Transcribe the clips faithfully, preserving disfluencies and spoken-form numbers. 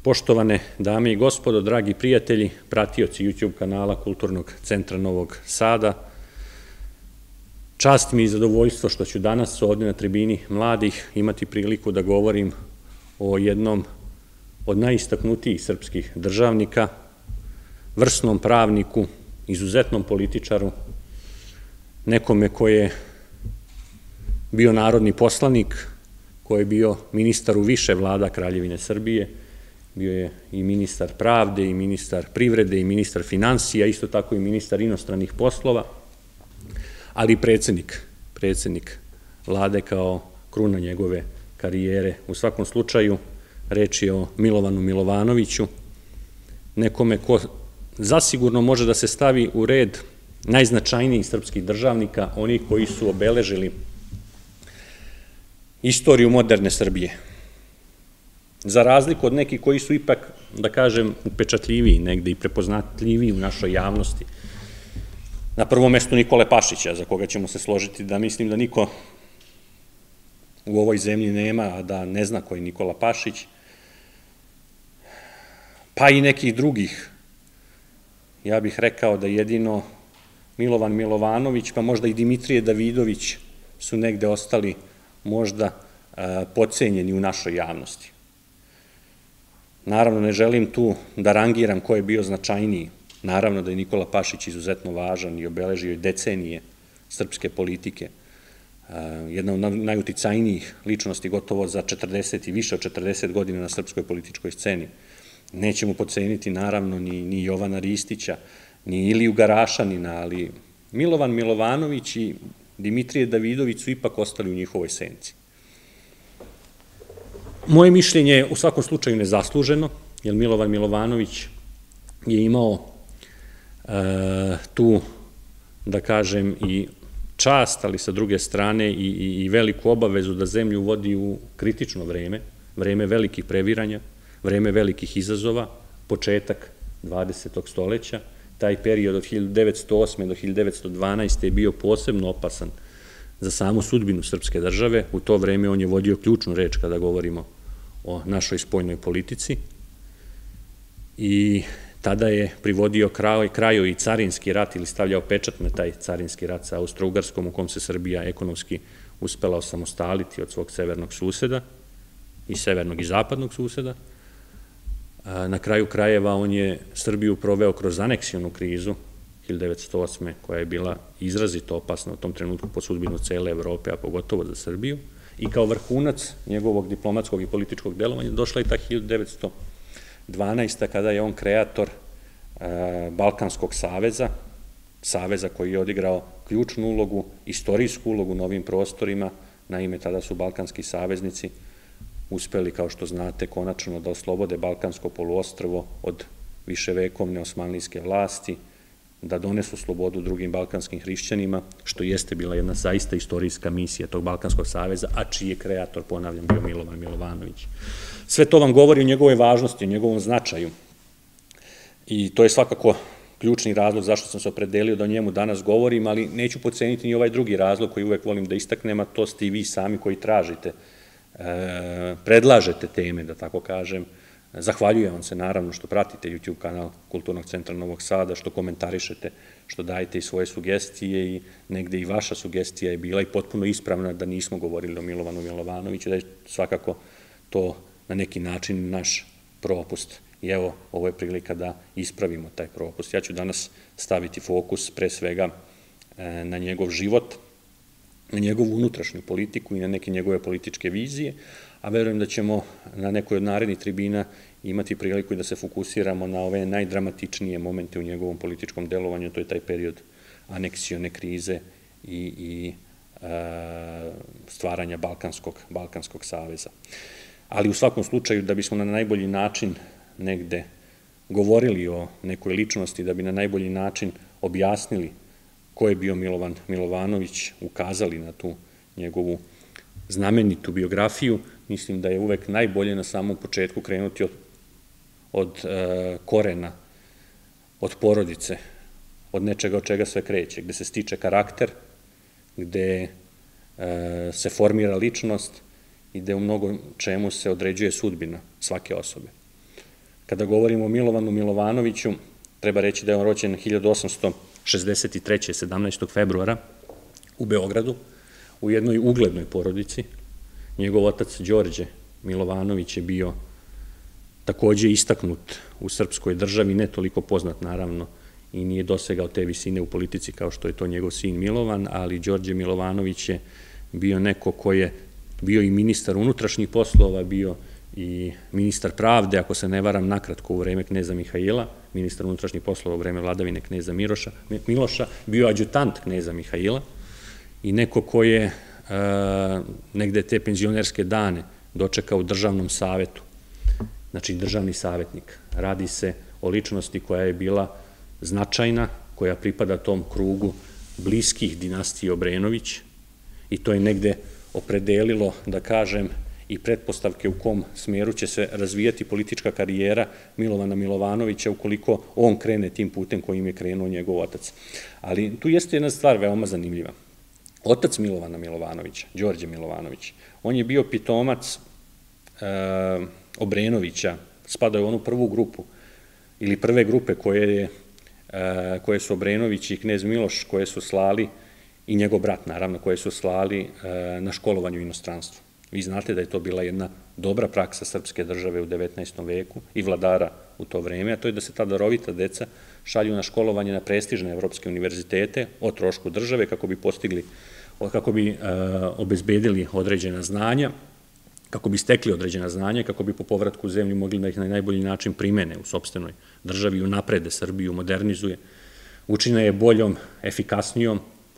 Poštovane dame i gospodo, dragi prijatelji, pratioci YouTube kanala Kulturnog centra Novog Sada, čast mi i zadovoljstvo što ću danas ovde na tribini mladih imati priliku da govorim o jednom od najistaknutijih srpskih državnika, vrsnom pravniku, izuzetnom političaru, nekome ko je bio narodni poslanik, ko je bio ministar u više vlada Kraljevine Srbije, bio je i ministar pravde, i ministar privrede, i ministar finansija, isto tako i ministar inostranih poslova, ali i predsednik, predsednik vlade kao kruna njegove karijere. U svakom slučaju, reč je o Milovanu Milovanoviću, nekome ko zasigurno može da se stavi u red najznačajnijih srpskih državnika, oni koji su obeležili istoriju moderne Srbije. Za razliku od nekih koji su ipak, da kažem, upečatljiviji negde i prepoznatljiviji u našoj javnosti. Na prvom mestu Nikole Pašića, za koga ćemo se složiti da mislim da niko u ovoj zemlji nema, a da ne zna ko je Nikola Pašić, pa i nekih drugih. Ja bih rekao da jedino Milovan Milovanović, pa možda i Dimitrije Davidović su negde ostali možda podcenjeni u našoj javnosti. Naravno, ne želim tu da rangiram ko je bio značajniji. Naravno da je Nikola Pašić izuzetno važan i obeležio decenije srpske politike. Jedna od najuticajnijih ličnosti gotovo za četrdeset i više od četrdeset godina na srpskoj političkoj sceni. Nećemo podceniti naravno ni Jovana Ristića, ni Iliju Garašanina, ali Milovan Milovanović i Dimitrije Davidović su ipak ostali u njihovoj senci. Moje mišljenje je u svakom slučaju nezasluženo, jer Milovan Milovanović je imao tu, da kažem, i čast, ali sa druge strane i veliku obavezu da zemlju vodi u kritično vreme, vreme velikih previranja, vreme velikih izazova, početak dvadesetog stoleća. Taj period od hiljadu devetsto osme do hiljadu devetsto dvanaeste je bio posebno opasan za samu sudbinu srpske države. U to vreme on je vodio ključnu reč kada govorimo o našoj spoljnoj politici i tada je privodio kraju i carinski rat ili stavljao pečat na taj carinski rat sa Austro-Ugarskom, u kom se Srbija ekonomski uspela osamostaliti od svog severnog suseda i severnog i zapadnog suseda. Na kraju krajeva on je Srbiju proveo kroz aneksionu krizu hiljadu devetsto osme koja je bila izrazito opasna u tom trenutku po sudbinu cele Evrope, a pogotovo za Srbiju. I kao vrhunac njegovog diplomatskog i političkog delovanja došla je ta hiljadu devetsto dvanaesta kada je on kreator Balkanskog saveza, saveza koji je odigrao ključnu ulogu, istorijsku ulogu na ovim prostorima. Naime, tada su balkanski saveznici uspeli, kao što znate, konačno da oslobode Balkansko poluostrvo od viševekovne osmanlijske vlasti, da donesu slobodu drugim balkanskim hrišćanima, što jeste bila jedna zaista istorijska misija tog Balkanskog saveza, a čiji je kreator, ponavljam, bio Milovan Milovanović. Sve to vam govori o njegovoj važnosti, o njegovom značaju. I to je svakako ključni razlog zašto sam se opredelio da o njemu danas govorim, ali neću podceniti ni ovaj drugi razlog koji uvek volim da istaknem, a to ste i vi sami koji tražite, predlažete teme, da tako kažem. Zahvaljujem vam se naravno što pratite YouTube kanal Kulturnog centra Novog Sada, što komentarišete, što dajete i svoje sugestije i negde i vaša sugestija je bila i potpuno ispravna da nismo govorili o Milovanu Milovanoviću, da je svakako to na neki način naš propust. I evo, ovo je prilika da ispravimo taj propust. Ja ću danas staviti fokus pre svega na njegov život, na njegovu unutrašnju politiku i na neke njegove političke vizije, a verujem da ćemo na nekoj od narednih tribina imati priliku i da se fokusiramo na ove najdramatičnije momente u njegovom političkom delovanju, to je taj period aneksione krize i stvaranja Balkanskog saveza. Ali u svakom slučaju, da bismo na najbolji način negde govorili o nekoj ličnosti, da bi na najbolji način objasnili ko je bio Milovan Milovanović, ukazali na tu njegovu znamenitu biografiju, mislim da je uvek najbolje na samom početku krenuti od korena, od porodice, od nečega od čega sve kreće, gde se stiče karakter, gde se formira ličnost i gde u mnogo čemu se određuje sudbina svake osobe. Kada govorimo o Milovanu Milovanoviću, treba reći da je on rođen hiljadu osamsto šezdeset treće. sedamnaestog februara u Beogradu, u jednoj uglednoj porodici. Njegov otac Đorđe Milovanović je bio takođe istaknut u srpskoj državi, ne toliko poznat naravno i nije dosegao te visine u politici kao što je to njegov sin Milovan, ali Đorđe Milovanović je bio neko ko je bio i ministar unutrašnjih poslova, bio i ministar pravde, ako se ne varam, nakratko u vreme kneza Mihaila, ministar unutrašnjih poslova u vreme vladavine kneza Miloša, bio adjutant kneza Mihaila i neko ko je negde te penzionerske dane dočekao u državnom savetu, znači državni savjetnik. Radi se o ličnosti koja je bila značajna, koja pripada tom krugu bliskih dinastije Obrenović i to je negde opredelilo, da kažem, i pretpostavke u kom smeru će se razvijati politička karijera Milovana Milovanovića ukoliko on krene tim putem kojim je krenuo njegov otac. Ali tu jeste jedna stvar veoma zanimljiva. Otac Milovana Milovanovića, Đorđe Milovanović, on je bio pitomac Obrenovića, spadao je u onu prvu grupu ili prve grupe koje, koje su Obrenović i knez Miloš, koje su slali, i njegov brat naravno, koje su slali na školovanju u inostranstvu. Vi znate da je to bila jedna dobra praksa srpske države u devetnaestom veku i vladara u to vreme, a to je da se ta darovita deca šalju na školovanje na prestižne evropske univerzitete o trošku države kako bi postigli, kako bi obezbedili određena znanja, kako bi stekli određena znanja, kako bi po povratku u zemlju mogli da ih na najbolji način primene u sopstvenoj državi, unaprede Srbiju, modernizuje, učine je boljom, efikasnijom.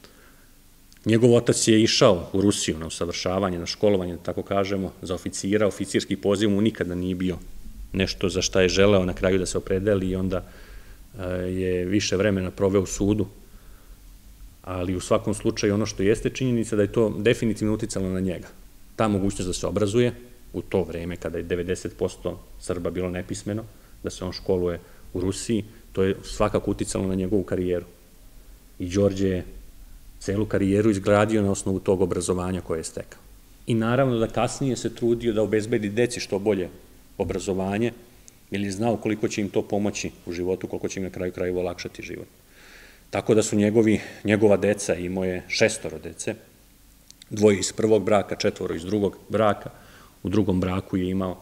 Njegov otac je išao u Rusiju na usavršavanje, na školovanje, da tako kažemo, za oficira. Oficirski poziv mu nikada nije bio nešto za šta je želeo na kraju da se opredeli i onda je više vremena proveo u sudu. Ali u svakom slučaju ono što jeste činjenica da je to definitivno uticalo na njega. Ta mogućnost da se obrazuje u to vreme kada je devedeset posto Srba bilo nepismeno, da se on školuje u Rusiji, to je svakako uticalo na njegovu karijeru. I Đorđe je celu karijeru izgradio na osnovu tog obrazovanja koje je stekao. I naravno da kasnije se trudio da obezbedi deci što bolje obrazovanje, jer je znao koliko će im to pomoći u životu, koliko će im na kraju krajeva olakšati život. Tako da su njegovi, njegova deca, imao je šestoro dece, dvoje iz prvog braka, četvoro iz drugog braka, u drugom braku je imao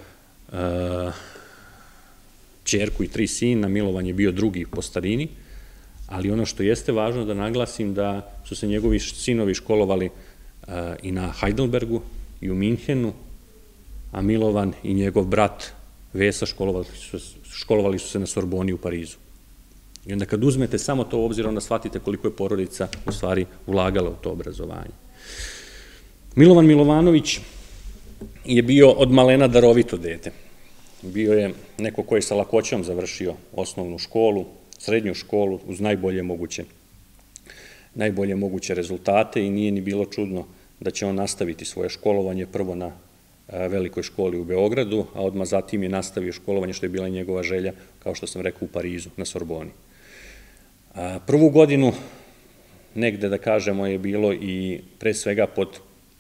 ćerku i tri sina, Milovan je bio drugi po starini, ali ono što jeste važno da naglasim da su se njegovi sinovi školovali i na Heidelbergu i u Minhenu, a Milovan i njegov brat Vesa školovali su se na Sorboni u Parizu. I onda kad uzmete samo to u obzir, onda shvatite koliko je porodica u stvari ulagala u to obrazovanje. Milovan Milovanović je bio od malena darovito dete. Bio je neko koji je sa lakoćom završio osnovnu školu, srednju školu uz najbolje moguće, najbolje moguće rezultate i nije ni bilo čudno da će on nastaviti svoje školovanje prvo na velikoj školi u Beogradu, a odmah zatim je nastavio školovanje što je bila njegova želja, kao što sam rekao, u Parizu, na Sorboni. Prvu godinu, negde da kažemo, je bilo i pre svega pod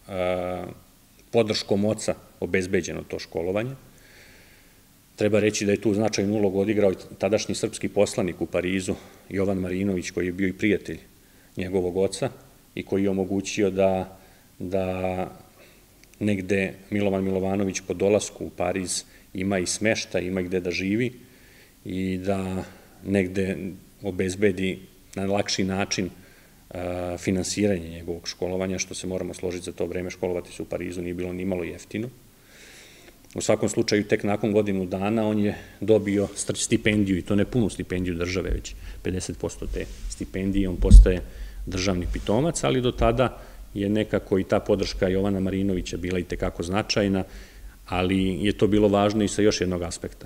podrškom oca obezbeđeno to školovanje. Treba reći da je tu značajnu ulogu odigrao tadašnji srpski poslanik u Parizu, Jovan Marinović, koji je bio i prijatelj njegovog oca i koji je omogućio da, da negde Milovan Milovanović po dolasku u Pariz ima i smešta, ima gde da živi i da negde obezbedi na lakši način finansiranje njegovog školovanja, što se moramo složiti za to vreme, školovati se u Parizu nije bilo ni malo jeftino. U svakom slučaju, tek nakon godinu dana on je dobio stipendiju, i to ne punu stipendiju države, već pedeset posto te stipendije, on postaje državni pitomac, ali do tada je nekako i ta podrška Jovana Marinovića bila i tekako značajna, ali je to bilo važno i sa još jednog aspekta.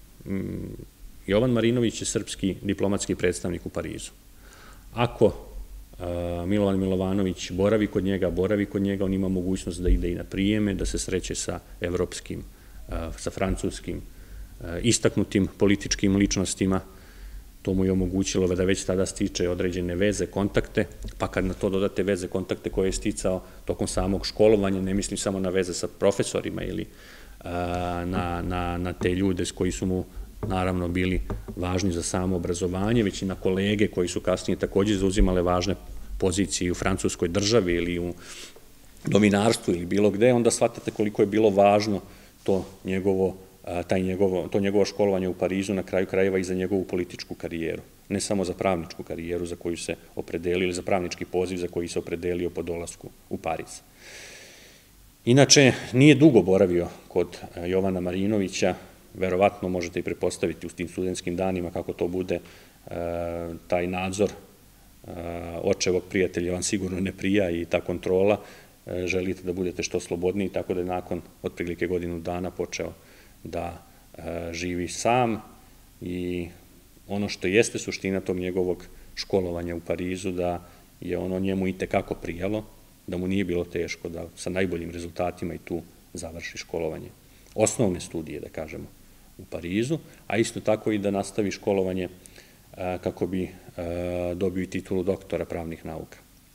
Jovan Marinović je srpski diplomatski predstavnik u Parizu. Ako Milovan Milovanović boravi kod njega, boravi kod njega, on ima mogućnost da ide i na prijeme, da se sreće sa evropskim, sa francuskim, istaknutim političkim ličnostima. To mu je omogućilo da već tada stiče određene veze, kontakte, pa kad na to dodate veze, kontakte koje je sticao tokom samog školovanja, ne mislim samo na veze sa profesorima ili na, na, na te ljude koji su mu naravno bili važni za samo obrazovanje, već i na kolege koji su kasnije takođe zauzimale važne pozicije u francuskoj državi ili u novinarstvu ili bilo gde, onda shvatate koliko je bilo važno to njegovo, taj njegovo, to njegovo školovanje u Parizu, na kraju krajeva i za njegovu političku karijeru. Ne samo za pravničku karijeru za koju se opredelio, ili za pravnički poziv za koji se opredelio po dolasku u Pariz. Inače, nije dugo boravio kod Jovana Marinovića, verovatno možete i prepostaviti u tim studentskim danima kako to bude, taj nadzor očevog prijatelja vam sigurno ne prija i ta kontrola, želite da budete što slobodniji, tako da je nakon otprilike godinu dana počeo da živi sam i ono što jeste suština tog njegovog školovanja u Parizu, da je ono njemu i tekako prijalo, da mu nije bilo teško da sa najboljim rezultatima i tu završi školovanje. Osnovne studije, da kažemo, u Parizu, a isto tako i da nastavi školovanje kako bi dobio i titulu doktora pravnih nauka.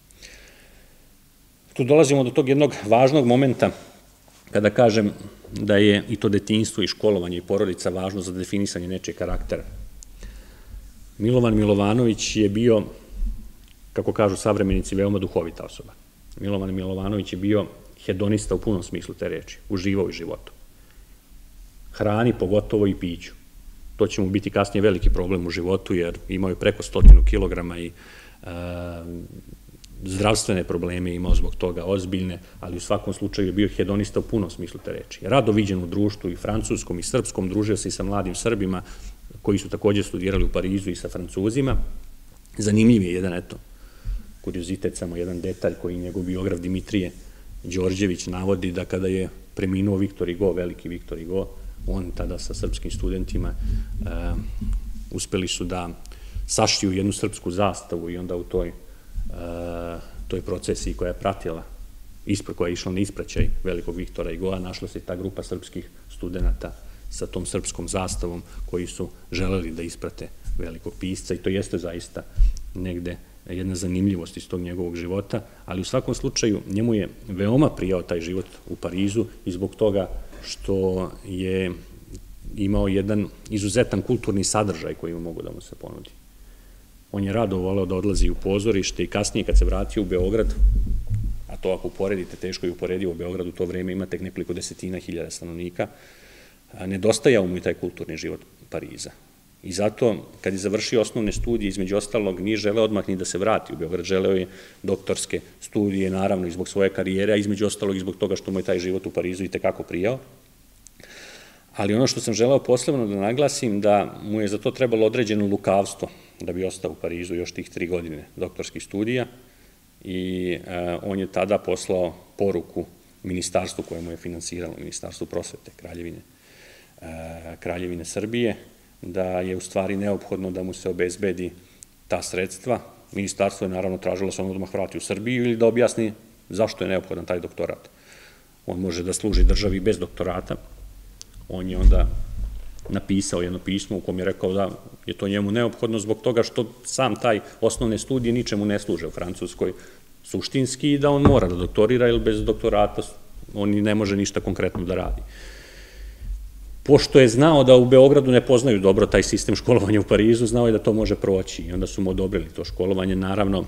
Tu dolazimo do tog jednog važnog momenta kada kažem da je i to detinjstvo i školovanje i porodica važno za definisanje nečijeg karaktera. Milovan Milovanović je bio, kako kažu savremenici, veoma duhovita osoba. Milovan Milovanović je bio hedonista u punom smislu te reči, uživao u životu. Hrani, pogotovo i piću. To će mu biti kasnije veliki problem u životu, jer imao je preko stotinu kilograma i zdravstvene probleme imao zbog toga, ozbiljne, ali u svakom slučaju je bio hedonista u punom smislu te reči. Rado viđen u društvu i francuskom i srpskom, družio se i sa mladim Srbima koji su takođe studirali u Parizu i sa Francuzima. Zanimljiv je jedan, eto, kuriozitet, samo jedan detalj koji njegov biograf Dimitrije Đorđević navodi, da kada je preminuo Viktor Hugo, veliki Viktor Hugo, on tada sa srpskim studentima uspeli su da sašiju jednu srpsku zastavu i onda u toj toj procesiji koja je pratila, koja je išla na ispraćaj velikog Viktora Hugoa, našla se ta grupa srpskih studenta sa tom srpskom zastavom koji su želeli da isprate velikog pisca i to jeste zaista negde jedna zanimljivost iz tog njegovog života, ali u svakom slučaju njemu je veoma prijao taj život u Parizu i zbog toga što je imao jedan izuzetan kulturni sadržaj koji mogu da mu se ponudi. On je rado voleo da odlazi u pozorište i kasnije kad se vratio u Beograd, a to ako uporedite, teško je uporedivo, u Beogradu u to vreme ima tek nekoliko desetina hiljada stanovnika, nedostajao mu i taj kulturni život Pariza. I zato, kad je završio osnovne studije, između ostalog, nije želeo odmah ni da se vrati u Beograd, želeo je doktorske studije, naravno, i zbog svoje karijere, a između ostalog i zbog toga što mu je taj život u Parizu i tekako prijao. Ali ono što sam želeo posebno da naglasim, da mu je za to trebalo određeno lukavstvo da bi ostao u Parizu još tih tri godine doktorskih studija i on je tada poslao poruku ministarstvu koje mu je finansiralo, Ministarstvu prosvete Kraljevine, Kraljevine Srbije, da je u stvari neophodno da mu se obezbedi ta sredstva. Ministarstvo je naravno tražilo da se on odmah vrati u Srbiju ili da objasni zašto je neophodan taj doktorat. On može da služi državi bez doktorata. On je onda napisao jedno pismo u kom je rekao da je to njemu neophodno zbog toga što sam taj osnovne studije ničemu ne služe u Francuskoj suštinski i da on mora da doktorira, jer bez doktorata on ne može ništa konkretno da radi. Pošto je znao da u Beogradu ne poznaju dobro taj sistem školovanja u Parizu, znao je da to može proći i onda su mu odobrili to školovanje. Naravno,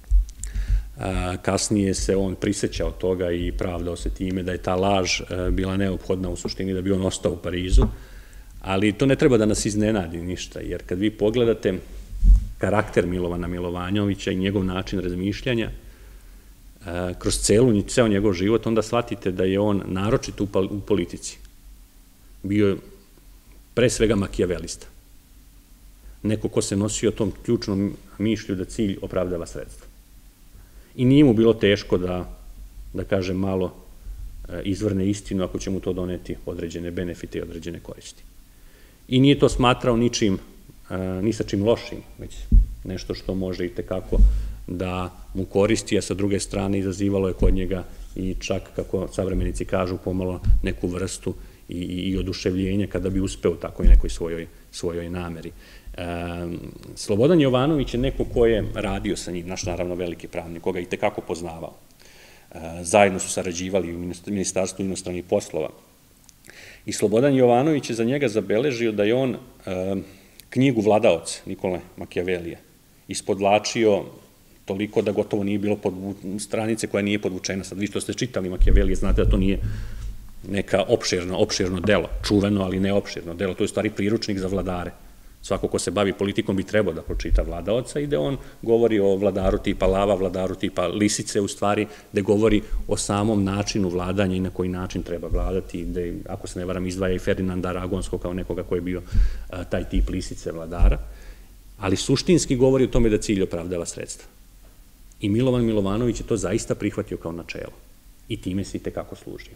kasnije se on prisećao toga i pravdao se time da je ta laž bila neophodna u suštini da bi on ostao u Parizu, ali to ne treba da nas iznenadi ništa, jer kad vi pogledate karakter Milovana Milovanjovića i njegov način razmišljanja, kroz ceo njegov život, onda shvatite da je on naročito u politici bio pre svega makijavelista. Neko ko se nosio tom ključnom mišlju da cilj opravdava sredstva. I nije mu bilo teško da, da kažem, malo izvrne istinu ako će mu to doneti određene benefite i određene koristi. I nije to smatrao ničim, ni sa čim lošim, već nešto što može i tekako da mu koristi, a sa druge strane izazivalo je kod njega i čak, kako savremenici kažu, pomalo neku vrstu i oduševljenja kada bi uspeo u takvoj nekoj svojoj nameri. Slobodan Jovanović je neko ko je radio sa njim, naš naravno veliki pravnik, koga i tekako poznavao. Zajedno su sarađivali u Ministarstvu inostranih poslova I Slobodan Jovanović je za njega zabeležio da je on knjigu Vladaoc Nikole Makijavelija ispodvlačio toliko da gotovo nije bilo stranice koja nije podvučena. Sad vi što ste čitali Makijavelije znate da to nije neka opširno, opširno delo, čuveno, ali ne opširno delo, to je u stvari priručnik za vladare. Svako ko se bavi politikom bi trebao da pročita Vladaoca i da on govori o vladaru tipa lava, vladaru tipa lisice, u stvari, gde govori o samom načinu vladanja i na koji način treba vladati, gde, ako se ne varam, izdvaja i Ferdinanda Aragonskog kao nekoga koji je bio taj tip lisice vladara, ali suštinski govori o tome da cilj opravdava sredstva. I Milovan Milovanović je to zaista prihvatio kao načelo i time se i tekako služio.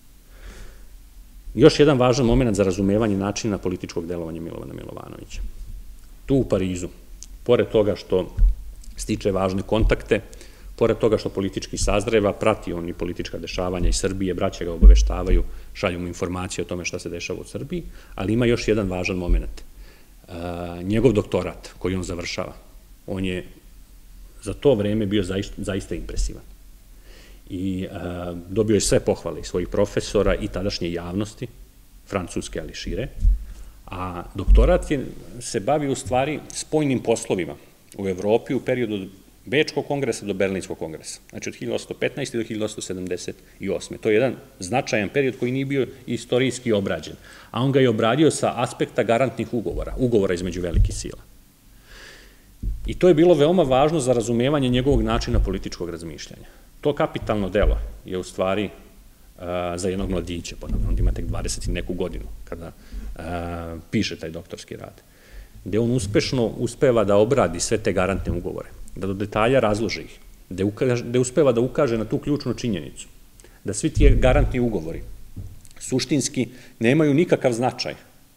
Još jedan važan moment za razumevanje načina političkog delovanja Milovana Milovanovića. Tu u Parizu, pored toga što stiče važne kontakte, pored toga što politički sazreva, prati on i politička dešavanja iz Srbije, braća ga obaveštavaju, šalju mu informacije o tome šta se dešava u Srbiji, ali ima još jedan važan moment. Njegov doktorat koji on završava, on je za to vreme bio zaista impresivan. I dobio je sve pohvale svojih profesora i tadašnje javnosti, francuske, ali šire, a doktorat se bavi u stvari spoljnim poslovima u Evropi u periodu od Bečkog kongresa do Berlinskog kongresa, znači od hiljadu osamsto petnaeste. do hiljadu osamsto sedamdeset osme. To je jedan značajan period koji nije bio istorijski obrađen, a on ga je obradio sa aspekta garantnih ugovora, ugovora između velikih sila. I to je bilo veoma važno za razumevanje njegovog načina političkog razmišljanja. To kapitalno delo je u stvari za jednog mladića, on ima tek dvadeset i neku godinu kada piše taj doktorski rad, gde on uspešno uspeva da obradi sve te garantne ugovore, da do detalja razloži ih, gde uspeva da ukaže na tu ključnu činjenicu, da svi ti garantni ugovori suštinski nemaju nikakav značaj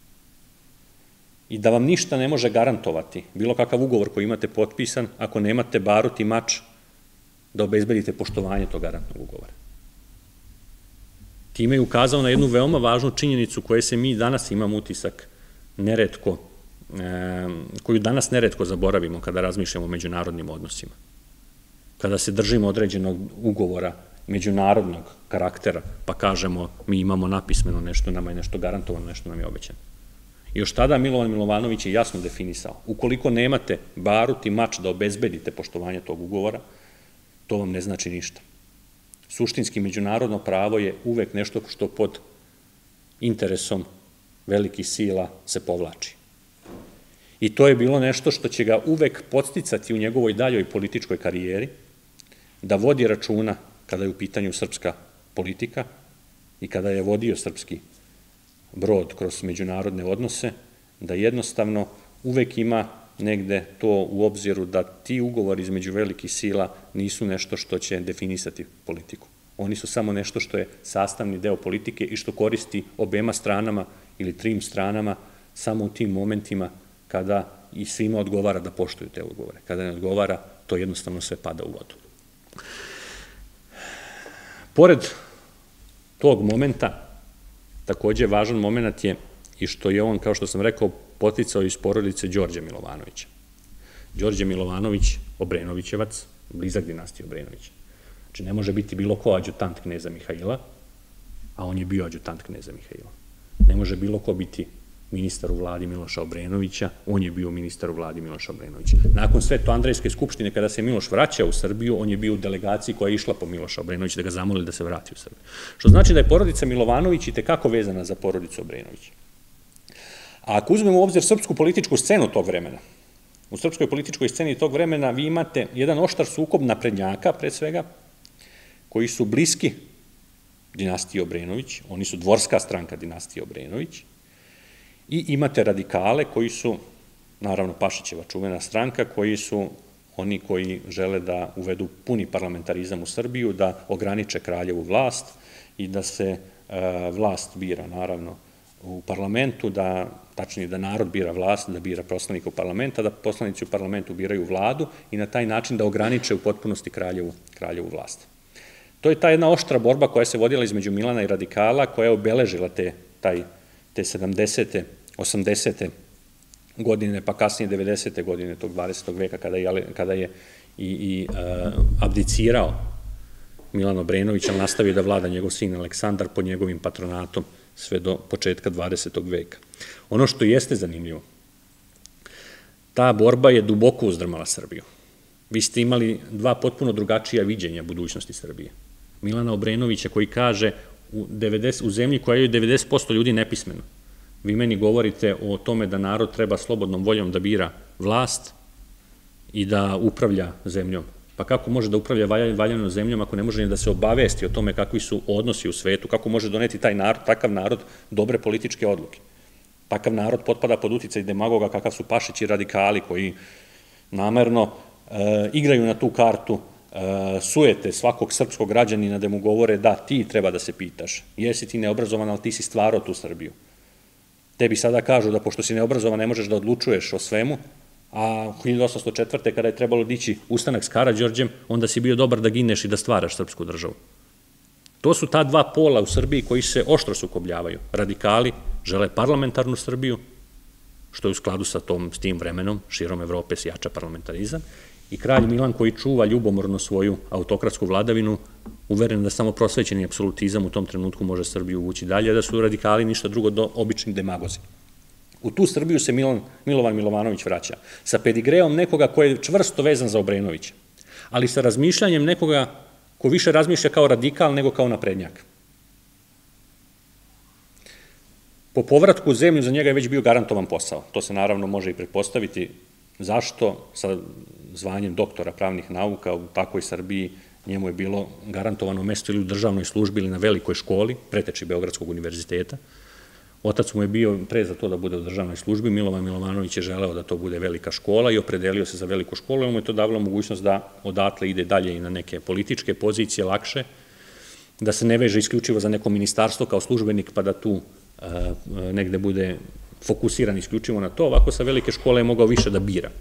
i da vam ništa ne može garantovati, bilo kakav ugovor koji imate potpisan, ako nemate barut i mač da obezbedite poštovanje tog garantnog ugovora. Time je ukazao na jednu veoma važnu činjenicu koje se mi danas imamo utisak neretko, koju danas neretko zaboravimo kada razmišljamo o međunarodnim odnosima. Kada se držimo određenog ugovora međunarodnog karaktera, pa kažemo mi imamo napismeno nešto, nama je nešto garantovano, nešto nam je obećano. Još tada Milovan Milovanović je jasno definisao, ukoliko nemate barut i mač da obezbedite poštovanje tog ugovora, to vam ne znači ništa. Suštinski međunarodno pravo je uvek nešto što pod interesom velikih sila se povlači. I to je bilo nešto što će ga uvek podsticati u njegovoj daljoj političkoj karijeri, da vodi računa kada je u pitanju srpska politika i kada je vodio srpski brod kroz međunarodne odnose, da jednostavno uvek ima negde to u obziru da ti ugovori između velikih sila nisu nešto što će definisati politiku. Oni su samo nešto što je sastavni deo politike i što koristi obema stranama ili trim stranama samo u tim momentima kada i svima odgovara da poštuju te ugovore. Kada ne odgovara, to jednostavno sve pada u vodu. Pored tog momenta, takođe važan moment je i što je on, kao što sam rekao, poticao iz porodice Đorđa Milovanovića. Đorđe Milovanović, Obrenovićevac, blizak dinastije Obrenovića. Znači, ne može biti bilo ko adjutant kneza Mihaila, a on je bio adjutant kneza Mihaila. Ne može bilo ko biti ministar u vladi Miloša Obrenovića, on je bio ministar u vladi Miloša Obrenovića. Nakon Sveto-Andrejske skupštine, kada se Miloš vraćao u Srbiju, on je bio u delegaciji koja je išla po Miloša Obrenovića da ga zamoli da se vrati u Srbiju. Što znači da je porodica Milovanović i tekako vezana za porodicu Obrenovića. A ako uzmemo u obzir srpsku političku scenu tog vremena, u srpskoj političkoj sceni tog vremena vi imate jedan oštar sukob naprednjaka, pre svega, koji su bliski dinastiji Obrenović, oni su dvorska stranka dinastije Obrenović, i imate radikale koji su, naravno Pašićeva čuvena stranka, koji su oni koji žele da uvedu puni parlamentarizam u Srbiju, da ograniče kraljevu vlast i da se vlast bira, naravno, u parlamentu, da, tačnije da narod bira vlast, da bira poslanika u parlamenta, da poslanici u parlamentu biraju vladu i na taj način da ograniče u potpunosti kraljevu, kraljevu vlast. To je ta jedna oštra borba koja se vodila između Milana i radikala, koja je obeležila te, taj, te sedamdesete, osamdesete godine, pa kasnije devedesete godine tog dvadesetog veka, kada je, kada je i, i uh, abdicirao Milan Obrenović, ali nastavio da vlada njegov sin Aleksandar pod njegovim patronatom sve do početka dvadesetog veka. Ono što jeste zanimljivo, ta borba je duboko uzdrmala Srbiju. Vi ste imali dva potpuno drugačija viđenja budućnosti Srbije. Milana Obrenovića koji kaže u zemlji koja je devedeset posto ljudi nepismeno. Vi meni govorite o tome da narod treba slobodnom voljom da bira vlast i da upravlja zemljom. Pa kako može da upravlja valjanom zemljom ako ne može ni da se obavesti o tome kakvi su odnosi u svetu, kako može doneti taj narod, takav narod dobre političke odluke. Takav narod potpada pod uticaj demagoga kakav su Pašić i radikali koji namerno igraju na tu kartu, sujete svakog srpskog građanina da mu govore da ti treba da se pitaš, jesi ti neobrazovan, ali ti si stvarao tu Srbiju. Tebi sada kažu da pošto si neobrazovan ne možeš da odlučuješ o svemu, a hiljadu osamsto četvrte kada je trebalo dići ustanak s Karađorđem, onda si bio dobar da gineš i da stvaraš srpsku državu. To su ta dva pola u Srbiji koji se oštro sukobljavaju. Radikali žele parlamentarnu Srbiju, što je u skladu sa tim vremenom, širom Evrope se jača parlamentarizam, i kralj Milan koji čuva ljubomorno svoju autokratsku vladavinu, uveren da samo prosvećeni apsolutizam u tom trenutku može Srbiju uvući dalje, da su radikali ništa drugo do običnih demagozi. U tu Srbiju se Milovan Milovanović vraća, sa pedigreom nekoga ko je čvrsto vezan za Obrenovića, ali sa razmišljanjem nekoga ko više razmišlja kao radikal nego kao naprednjak. Po povratku u zemlju za njega je već bio garantovan posao. To se naravno može i pretpostaviti zašto sa zvanjem doktora pravnih nauka u takvoj Srbiji njemu je bilo garantovano mesto ili u državnoj službi ili na velikoj školi, preteči Beogradskog univerziteta. Otac mu je bio pre za to da bude u državnoj službi, Milovan Milovanović je želeo da to bude velika škola i opredelio se za veliku školu, ali mu je to davalo mogućnost da odatle ide dalje i na neke političke pozicije lakše, da se ne veže isključivo za neko ministarstvo kao službenik pa da tu negde bude fokusiran isključivo na to, ovako sa velike škole je mogao više da bira.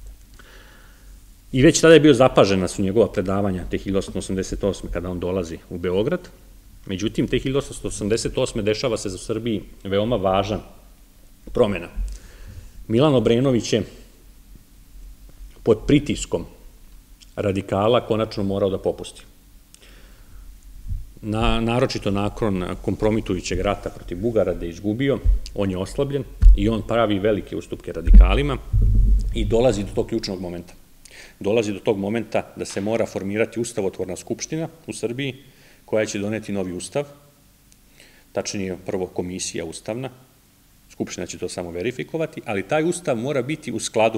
I već tada je bio zapažena su njegova predavanja te hiljadu osamsto osamdeset osme kada on dolazi u Beograd. Međutim, te hiljadu osamsto osamdeset osme dešava se za Srbiji veoma važan promena. Milan Obrenović je pod pritiskom radikala konačno morao da popusti. Naročito nakon kompromitujućeg rata protiv Bugara da je izgubio, on je oslabljen i on pravi velike ustupke radikalima i dolazi do tog ključnog momenta. Dolazi do tog momenta da se mora formirati ustavotvorna skupština u Srbiji koja će doneti novi ustav, tačnije prvo komisija ustavna, skupština će to samo verifikovati, ali taj ustav mora biti u skladu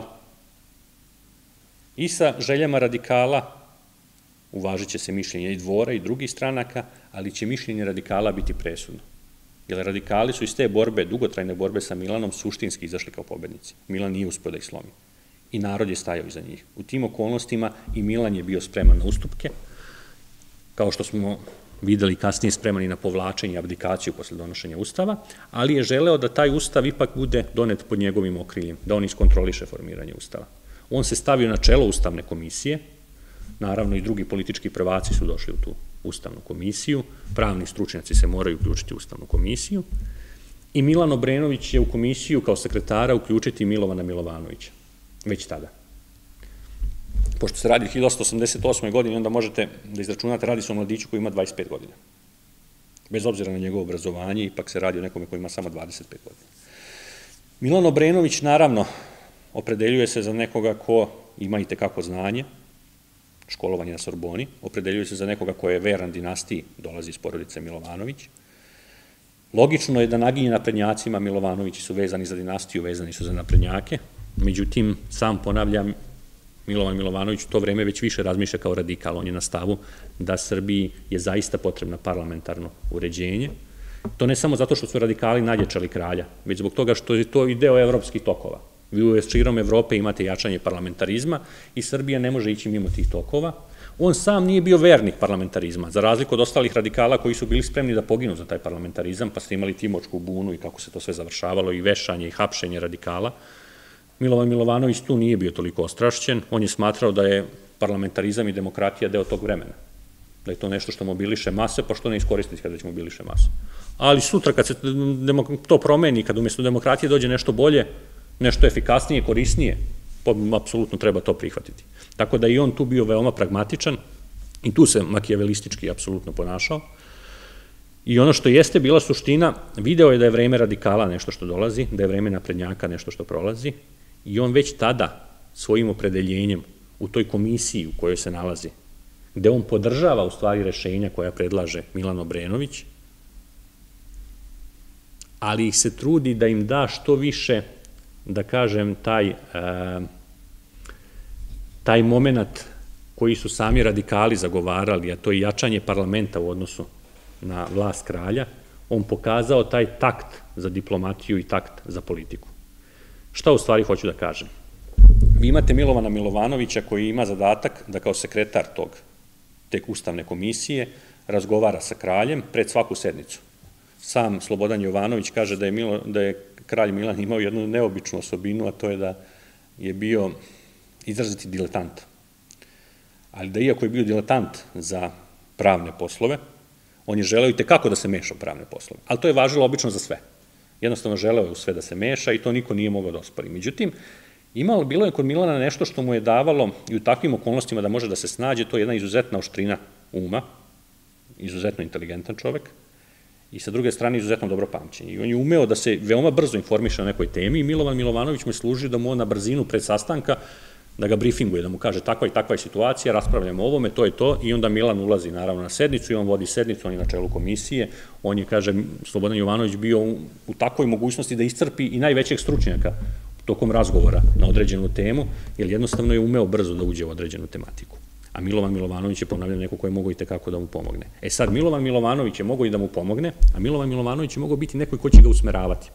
i sa željama radikala, uvažit će se mišljenje i Dvora i drugih stranaka, ali će mišljenje radikala biti presudno. Jer radikali su iz te borbe, dugotrajne borbe sa Milanom, suštinski izašli kao pobednici. Milan nije uspeo da ih slomi. I narod je stajao iza njih. U tim okolnostima i Milan je bio spreman na ustupke, kao što smo videli kasnije spreman i na povlačenje i abdikaciju posle donošenja ustava, ali je želeo da taj ustav ipak bude donet pod njegovim okriljem, da on iskontroliše formiranje ustava. On se stavio na čelo ustavne komisije, naravno i drugi politički prvaci su došli u tu ustavnu komisiju, pravni stručnjaci se moraju uključiti u ustavnu komisiju i Milan Obrenović će u komisiju kao sekretara uključiti Milovana Milovanovića, već tada. Pošto se radi o hiljadu osamsto osamdeset osmoj godini, onda možete da izračunate, radi se o mladiću koji ima dvadeset pet godina. Bez obzira na njegovo obrazovanje, ipak se radi o nekome koji ima samo dvadeset pet godina. Milan Obrenović, naravno, opredeljuje se za nekoga ko ima i tekako znanje, školovanje na Sorboni, opredeljuje se za nekoga ko je veran dinastiji, dolazi iz porodice Milovanović. Logično je da naginje naprednjacima, Milovanovići su vezani za dinastiju, vezani su za naprednjake, međutim, sam ponavljam, Milovan Milovanović u to vreme već više razmišlja kao radikal, on je na stavu da Srbiji je zaista potrebno parlamentarno uređenje. To ne samo zato što su radikali nadjačali kralja, već zbog toga što je to i deo evropskih tokova. Vi u širom Evrope imate jačanje parlamentarizma i Srbija ne može ići mimo tih tokova. On sam nije bio vernik parlamentarizma, za razliku od ostalih radikala koji su bili spremni da poginu za taj parlamentarizam, pa ste imali Timočku bunu i kako se to sve završavalo, i vešanje i hapšenje radikala. Milovan Milovanović tu nije bio toliko ostrašćen, on je smatrao da je parlamentarizam i demokratija deo tog vremena, da je to nešto što mobiliše mase, pa što ne iskoristiti kada već mobiliše mase. Ali sutra kad se to promeni, kad umjesto demokratije dođe nešto bolje, nešto efikasnije, korisnije, apsolutno treba to prihvatiti. Tako da i on tu bio veoma pragmatičan i tu se makijavelistički apsolutno ponašao. I ono što jeste bila suština, video je da je vreme radikala nešto što dolazi, da je vreme naprednjaka nešto što prolazi i on već tada svojim opredeljenjem u toj komisiji u kojoj se nalazi, gde on podržava u stvari rešenja koja predlaže Milan Obrenović, ali ih se trudi da im da što više, da kažem, taj, taj moment koji su sami radikali zagovarali, a to je jačanje parlamenta u odnosu na vlast kralja, on pokazao taj takt za diplomatiju i takt za politiku. Šta u stvari hoću da kažem? Vi imate Milovana Milovanovića koji ima zadatak da kao sekretar tog, te ustavne komisije, razgovara sa kraljem pred svaku sednicu. Sam Slobodan Jovanović kaže da je, Milo, da je kralj Milan imao jednu neobičnu osobinu, a to je da je bio izraziti diletant. Ali da iako je bio diletant za pravne poslove, on je želeo i tekako da se meša u pravne poslove. Ali to je važilo obično za sve. Jednostavno želeo je u sve da se meša i to niko nije mogao da ospori. Međutim, imalo, bilo je kod Milana nešto što mu je davalo i u takvim okolnostima da može da se snađe, to je jedna izuzetna oštrina uma, izuzetno inteligentan čovek, i sa druge strane izuzetno dobro pamćenje. I on je umeo da se veoma brzo informiše na nekoj temi i Milovan Milovanović mu je služio da mu on na brzinu pred sastanka da ga briefinguje, da mu kaže takva i takva je situacija, raspravljamo o ovome, to je to, i onda Milan ulazi naravno na sednicu i on vodi sednicu, on je na čelu komisije, on je, kaže, Slobodan Jovanović bio u takvoj mogućnosti da iscrpi i najvećeg stručnjaka tokom razgovora na određenu temu, jer jednostavno je umeo brzo da uđe u određenu tematiku. A Milovan Milovanović je, ponavljam, neko koji je mogao i tekako da mu pomogne. E sad, Milovan Milovanović je mogao i da mu pomogne, a Milovan Milovanović je mogao biti neko ko će ga usmeravati.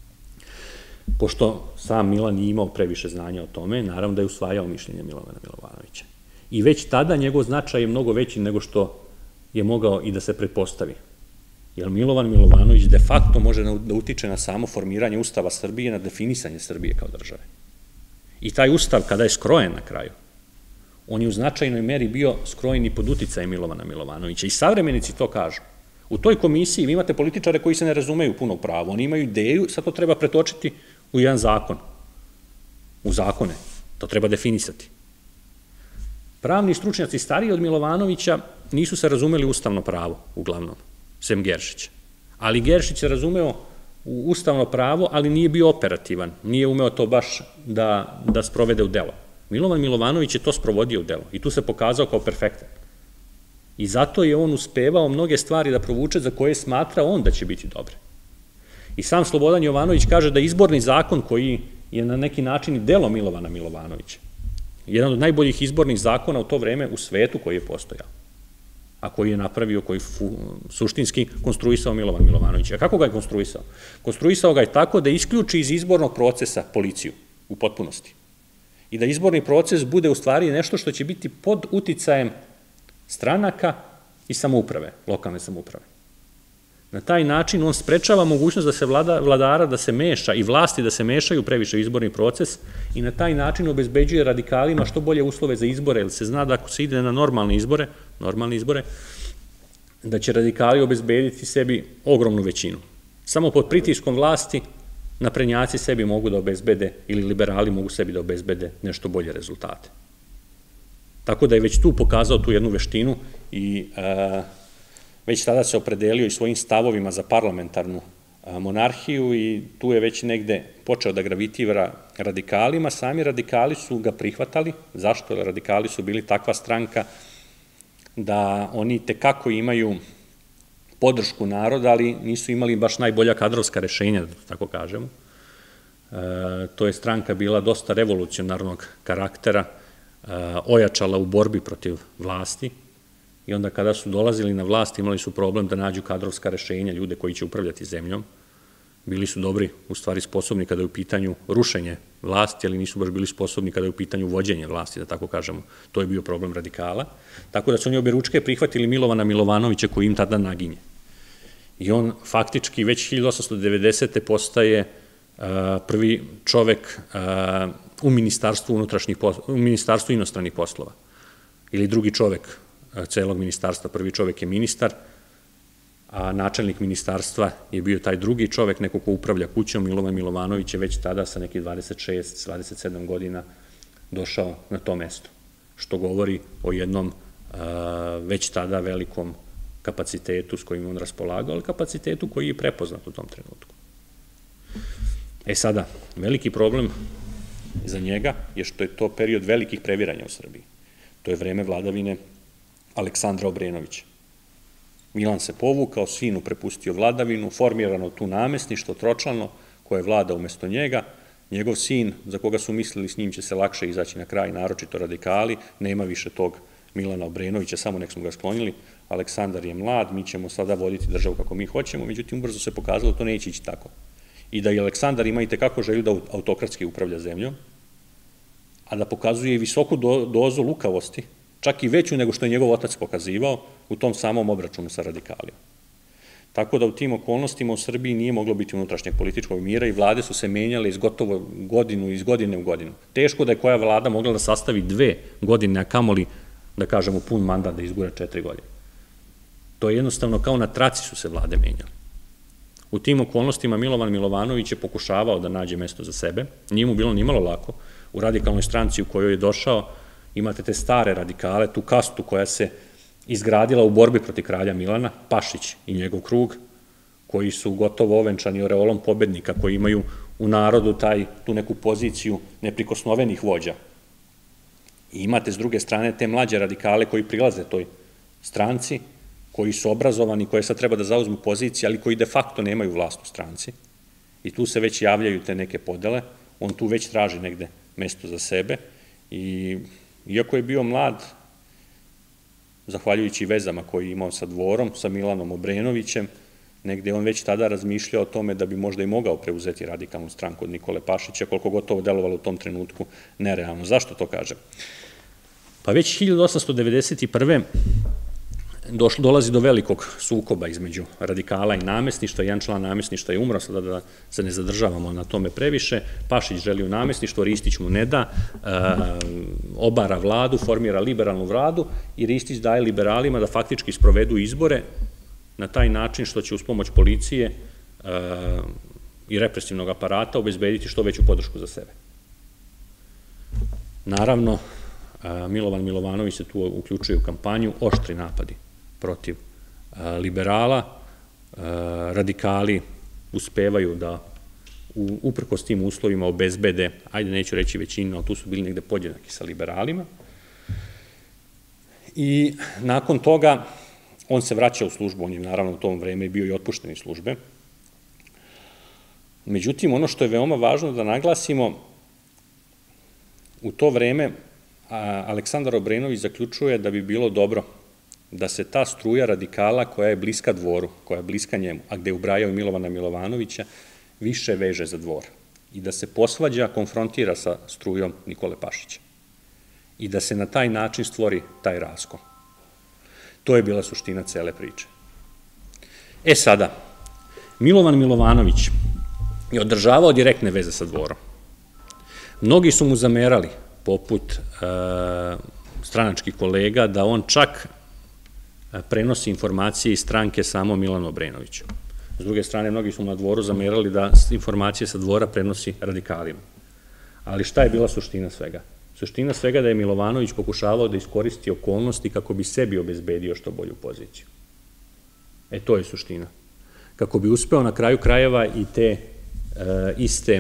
Pošto sam Milan nije imao previše znanja o tome, naravno da je usvajao mišljenje Milovana Milovanovića. I već tada njegov značaj je mnogo veći nego što je mogao i da se pretpostavi. Jer Milovan Milovanović de facto može da utiče na samo formiranje Ustava Srbije, na definisanje Srbije kao države. I taj Ustav, kada je skrojen na kraju, on je u značajnoj meri bio skrojen i pod uticajem Milovana Milovanovića. I savremenici to kažu. U toj komisiji vi imate političare koji se ne razumeju puno u pravu. Oni imaju ideju, sad to treba pretočiti u jedan zakon, u zakone. To treba definisati. Pravni stručnjaci stariji od Milovanovića nisu se razumeli ustavno pravo, uglavnom, sem Geršića. Ali Geršić se razumeo u ustavno pravo, ali nije bio operativan. Nije umeo to baš da, da sprovede u delo. Milovan Milovanović je to sprovodio u delo i tu se pokazao kao perfektan. I zato je on uspevao mnoge stvari da provuče za koje smatra on da će biti dobre. I sam Slobodan Jovanović kaže da izborni zakon koji je na neki način i delo Milovana Milovanovića, jedan od najboljih izbornih zakona u to vreme u svetu koji je postojao, a koji je napravio, koji suštinski konstruisao Milovan Milovanović. A kako ga je konstruisao? Konstruisao ga je tako da isključi iz izbornog procesa policiju u potpunosti. I da izborni proces bude u stvari nešto što će biti pod uticajem stranaka i samouprave, lokalne samouprave. Na taj način on sprečava mogućnost da se vladara da se meša i vlasti da se mešaju previše u izborni proces i na taj način obezbeđuje radikalima što bolje uslove za izbore, jer se zna da ako se ide na normalne izbore, normalne izbore, da će radikali obezbediti sebi ogromnu većinu. Samo pod pritiskom vlasti naprednjaci sebi mogu da obezbede ili liberali mogu sebi da obezbede nešto bolje rezultate. Tako da je već tu pokazao tu jednu veštinu i već tada se opredelio i svojim stavovima za parlamentarnu monarhiju i tu je već negde počeo da gravitira radikalima. Sami radikali su ga prihvatali. Zašto? Jer radikali su bili takva stranka da oni tekako imaju podršku naroda, ali nisu imali baš najbolja kadrovska rešenja, da tako kažemo. To je stranka bila dosta revolucionarnog karaktera, ojačala u borbi protiv vlasti i onda kada su dolazili na vlast imali su problem da nađu kadrovska rešenja, ljude koji će upravljati zemljom. Bili su dobri, u stvari sposobni kada je u pitanju rušenje vlasti, ali nisu baš bili sposobni kada je u pitanju vođenje vlasti, da tako kažemo. To je bio problem radikala. Tako da su oni objeručke prihvatili Milovana Milovanovića koji im tada naginje. I on faktički već hiljadu osamsto devedesete postaje prvi čovek u Ministarstvu unutrašnjih poslova, u Ministarstvu inostranih poslova. Ili drugi čovek celog ministarstva, prvi čovek je ministar, a načelnik ministarstva je bio taj drugi čovek, neko ko upravlja kućom. Milovan Milovanović je već tada sa nekih dvadeset šest, dvadeset sedam godina došao na to mesto, što govori o jednom već tada velikom kapacitetu s kojim on raspolagao, ali kapacitetu koji je prepoznat u tom trenutku. E sada, veliki problem za njega je što je to period velikih previranja u Srbiji. To je vreme vladavine Aleksandra Obrenovića. Milan se povukao, sinu prepustio vladavinu, formirano tu namestništvo tročlano koje vlada umesto njega. Njegov sin, za koga su mislili s njim će se lakše izaći na kraj, naročito radikali, nema više tog Milana Obrenovića, samo nek smo ga sklonili. Aleksandar je mlad, mi ćemo sada voditi državu kako mi hoćemo, međutim, ubrzo se pokazalo da to neće ići tako. I da i Aleksandar ima i tekako želju da autokratski upravlja zemljom, a da pokazuje i visoku dozu lukavosti, čak i veću nego što je njegov otac pokazivao u tom samom obračunu sa radikalima. Tako da u tim okolnostima u Srbiji nije moglo biti unutrašnjeg političkog mira i vlade su se menjale iz gotovo godinu, iz godine u godinu. Teško da je koja vlada mogla da sastavi dve godine, a kamoli, da kažemo, pun mandat da izgura četiri godine. To je jednostavno kao na traci su se vlade menjale. U tim okolnostima Milovan Milovanović je pokušavao da nađe mesto za sebe, nije mu bilo nimalo lako. U radikalnoj stranci u kojoj je došao imate te stare radikale, tu kastu koja se izgradila u borbi protiv kralja Milana, Pašić i njegov krug, koji su gotovo ovenčani oreolom pobednika, koji imaju u narodu tu neku poziciju neprikosnovenih vođa. I imate s druge strane te mlađe radikale koji prilaze toj stranci, koji su obrazovani, koje sad treba da zauzmu pozicije, ali koji de facto nemaju vlast u stranci. I tu se već javljaju te neke podele, on tu već traži negde mesto za sebe i iako je bio mlad, zahvaljujući vezama koje je imao sa dvorom, sa Milanom Obrenovićem, negde on već tada razmišljao o tome da bi možda i mogao preuzeti radikalnu stranku od Nikole Pašića, koliko gotovo delovalo u tom trenutku nerealno. Zašto to kažem? Pa već hiljadu osamsto devedeset prve. dolazi do velikog sukoba između radikala i namestništva, jedan član namestništva je umro, sada da se ne zadržavamo na tome previše, Pašić želi u namestništvo, Ristić mu ne da, obara vladu, formira liberalnu vladu i Ristić daje liberalima da faktički sprovedu izbore na taj način što će uz pomoć policije i represivnog aparata obezbediti što veću podršku za sebe. Naravno, Milovan Milovanović se tu uključuje u kampanju, oštri napadi protiv liberala, radikali uspevaju da uprkos tim uslovima obezbede, ajde neću reći većinu, ali tu su bili negde podjednaki sa liberalima. I nakon toga on se vraća u službu, on je naravno u tom vreme bio i otpušten iz službe. Međutim, ono što je veoma važno da naglasimo, u to vreme Aleksandar Obrenović zaključuje da bi bilo dobro da se ta struja radikala koja je bliska dvoru, koja je bliska njemu, a gde je ubrajao Milovana Milovanovića, više veže za dvor i da se posvađa, konfrontira sa strujom Nikole Pašića i da se na taj način stvori taj raskol. To je bila suština cele priče. E sada, Milovan Milovanović je održavao direktne veze sa dvorom. Mnogi su mu zamerali, poput stranačkih kolega, da on čak prenosi informacije iz stranke samo Milanu Obrenoviću. S druge strane, mnogi su mu na dvoru zamerali da informacije sa dvora prenosi radikalima. Ali šta je bila suština svega? Suština svega da je Milovanović pokušavao da iskoristi okolnosti kako bi sebi obezbedio što bolju poziciju. E, to je suština. Kako bi uspeo na kraju krajeva i te iste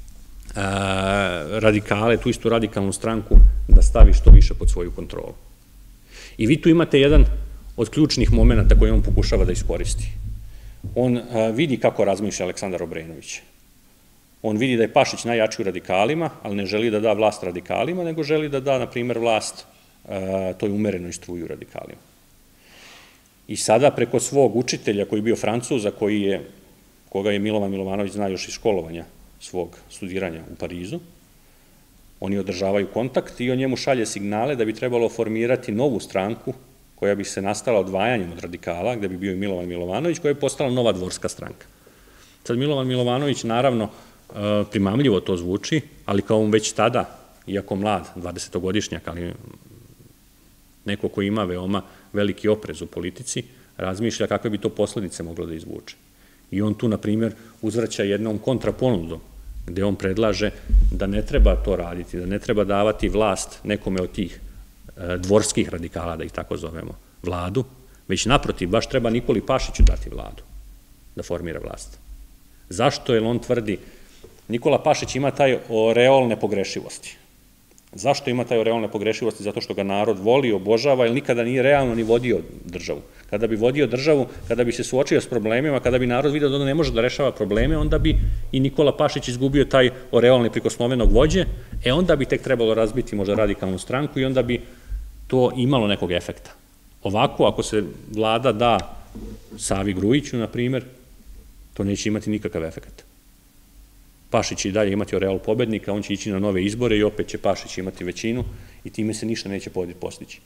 radikale, tu istu radikalnu stranku, da stavi što više pod svoju kontrolu. I vi tu imate jedan od ključnih momenta koje on pokušava da iskoristi. On vidi kako razmišlja Aleksandar Obrenović. On vidi da je Pašić najjači u radikalima, ali ne želi da da vlast radikalima, nego želi da da, na primer, vlast toj umerenoj struji u radikalima. I sada preko svog učitelja koji je bio Francuza, koga je Milovan Milovanović zna još iz školovanja svog studiranja u Parizu, oni održavaju kontakt i on njemu šalje signale da bi trebalo formirati novu stranku koja bi se nastala odvajanjem od radikala, gde bi bio i Milovan Milovanović, koja je postala nova dvorska stranka. Sad Milovan Milovanović, naravno, primamljivo to zvuči, ali kao on već tada, iako mlad, dvadesetogodišnjak, ali neko ko ima veoma veliki oprez u politici, razmišlja kakve bi to posledice moglo da izvuče. I on tu, na primjer, uzvraća jednom kontraponudom, gde on predlaže da ne treba to raditi, da ne treba davati vlast nekome od tih dvorskih radikala, da ih tako zovemo, vladu, već naprotiv, baš treba Nikoli Pašiću dati vladu, da formira vlast. Zašto? Jer on tvrdi, Nikola Pašić ima taj oreol nepogrešivosti. Zašto ima taj oreol nepogrešivosti? Zato što ga narod voli, obožava, jer nikada nije realno ni vodio državu. Kada bi vodio državu, kada bi se suočio s problemima, kada bi narod vidio da on ne može da rešava probleme, onda bi i Nikola Pašić izgubio taj oreol neprikosnovenog vođe, e onda bi tek trebalo razbiti možda radikalnu stranku i onda bi to imalo nekog efekta. Ovako, ako se vlada da Savi Grujiću, na primer, to neće imati nikakav efekt. Pašić će i dalje imati oreol pobednika, on će ići na nove izbore i opet će Pašić imati većinu i time se ništa neće postići.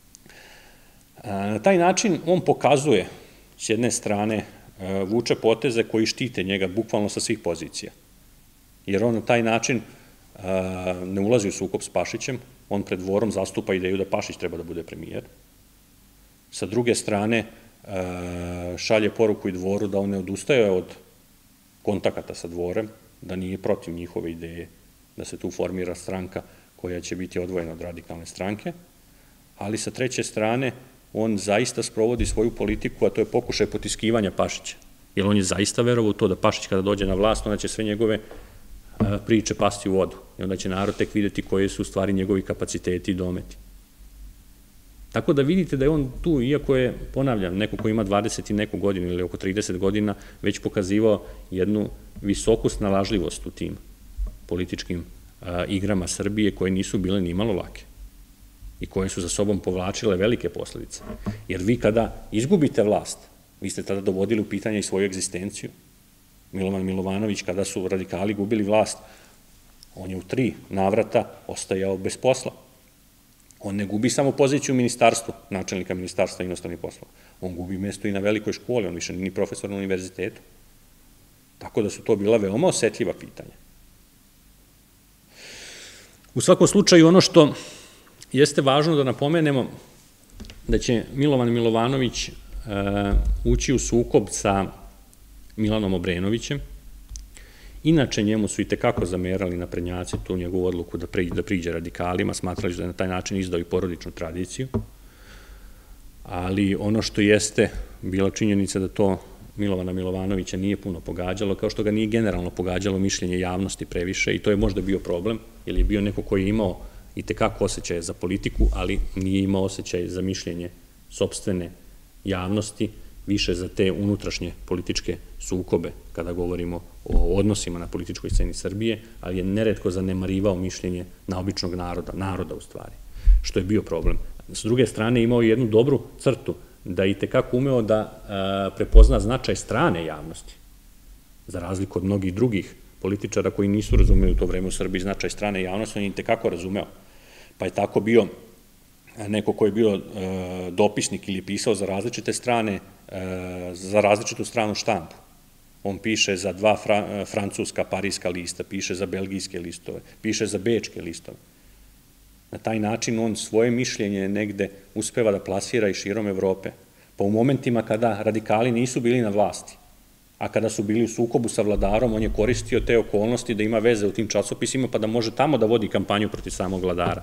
Na taj način on pokazuje, s jedne strane, vuče poteze koji štite njega bukvalno sa svih pozicija. Jer on na taj način ne ulazi u sukob s Pašićem, on pred dvorom zastupa ideju da Pašić treba da bude premijer. Sa druge strane, šalje poruku i dvoru da on ne odustaje od kontakata sa dvorem, da nije protiv njihove ideje da se tu formira stranka koja će biti odvojena od radikalne stranke, ali sa treće strane on zaista sprovodi svoju politiku, a to je pokušaj potiskivanja Pašića, jer on je zaista verovao u to da Pašić kada dođe na vlast, onda će sve njegove priče pasti u vodu i onda će narod tek videti koje su u stvari njegovi kapaciteti i dometi. Tako da vidite da je on tu, iako je, ponavljam, neko ko ima dvadeset i neku godinu ili oko trideset godina, već pokazivao jednu visoku snalažljivost u tim političkim igrama Srbije koje nisu bile ni malo lake i koje su za sobom povlačile velike posledice. Jer vi kada izgubite vlast, vi ste tada dovodili u pitanje i svoju egzistenciju. Milovan Milovanović, kada su radikali gubili vlast, on je u tri navrata ostajao bez posla. On ne gubi samo poziciju u ministarstvu, načelnika ministarstva inostranih poslova. On gubi mesto i na velikoj školi, on više nije profesor na univerzitetu. Tako da su to bila veoma osetljiva pitanja. U svakom slučaju, ono što jeste važno da napomenemo, da će Milovan Milovanović ući u sukob sa Milanom Obrenovićem. Inače, njemu su i tekako zamerali naprednjaci tu njegovu odluku da priđe radikalima, smatrali da je na taj način izdao i porodičnu tradiciju, ali ono što jeste bila činjenica da to Milovana Milovanovića nije puno pogađalo, kao što ga nije generalno pogađalo mišljenje javnosti previše i to je možda bio problem, jer je bio neko koji je imao i tekako osjećaje za politiku, ali nije imao osjećaj za mišljenje sopstvene javnosti, više za te unutrašnje političke sukobe, kada govorimo o odnosima na političkoj sceni Srbije, ali je neretko zanemarivao mišljenje na običnog naroda, naroda u stvari, što je bio problem. S druge strane, imao je jednu dobru crtu, da je i tekako umeo da prepozna značaj strane javnosti, za razliku od mnogih drugih političara koji nisu razumeli u to vreme u Srbiji značaj strane javnosti, on je i tekako razumeo. Pa je tako bio neko ko je bio dopisnik ili pisao za različite strane, za različitu stranu štampu. On piše za dva francuska, parijska lista, piše za belgijske listove, piše za bečke listove. Na taj način on svoje mišljenje negde uspeva da plasira i širom Evrope. Pa u momentima kada radikali nisu bili na vlasti, a kada su bili u sukobu sa vladarom, on je koristio te okolnosti da ima veze u tim časopisima, pa da može tamo da vodi kampanju protiv samog vladara.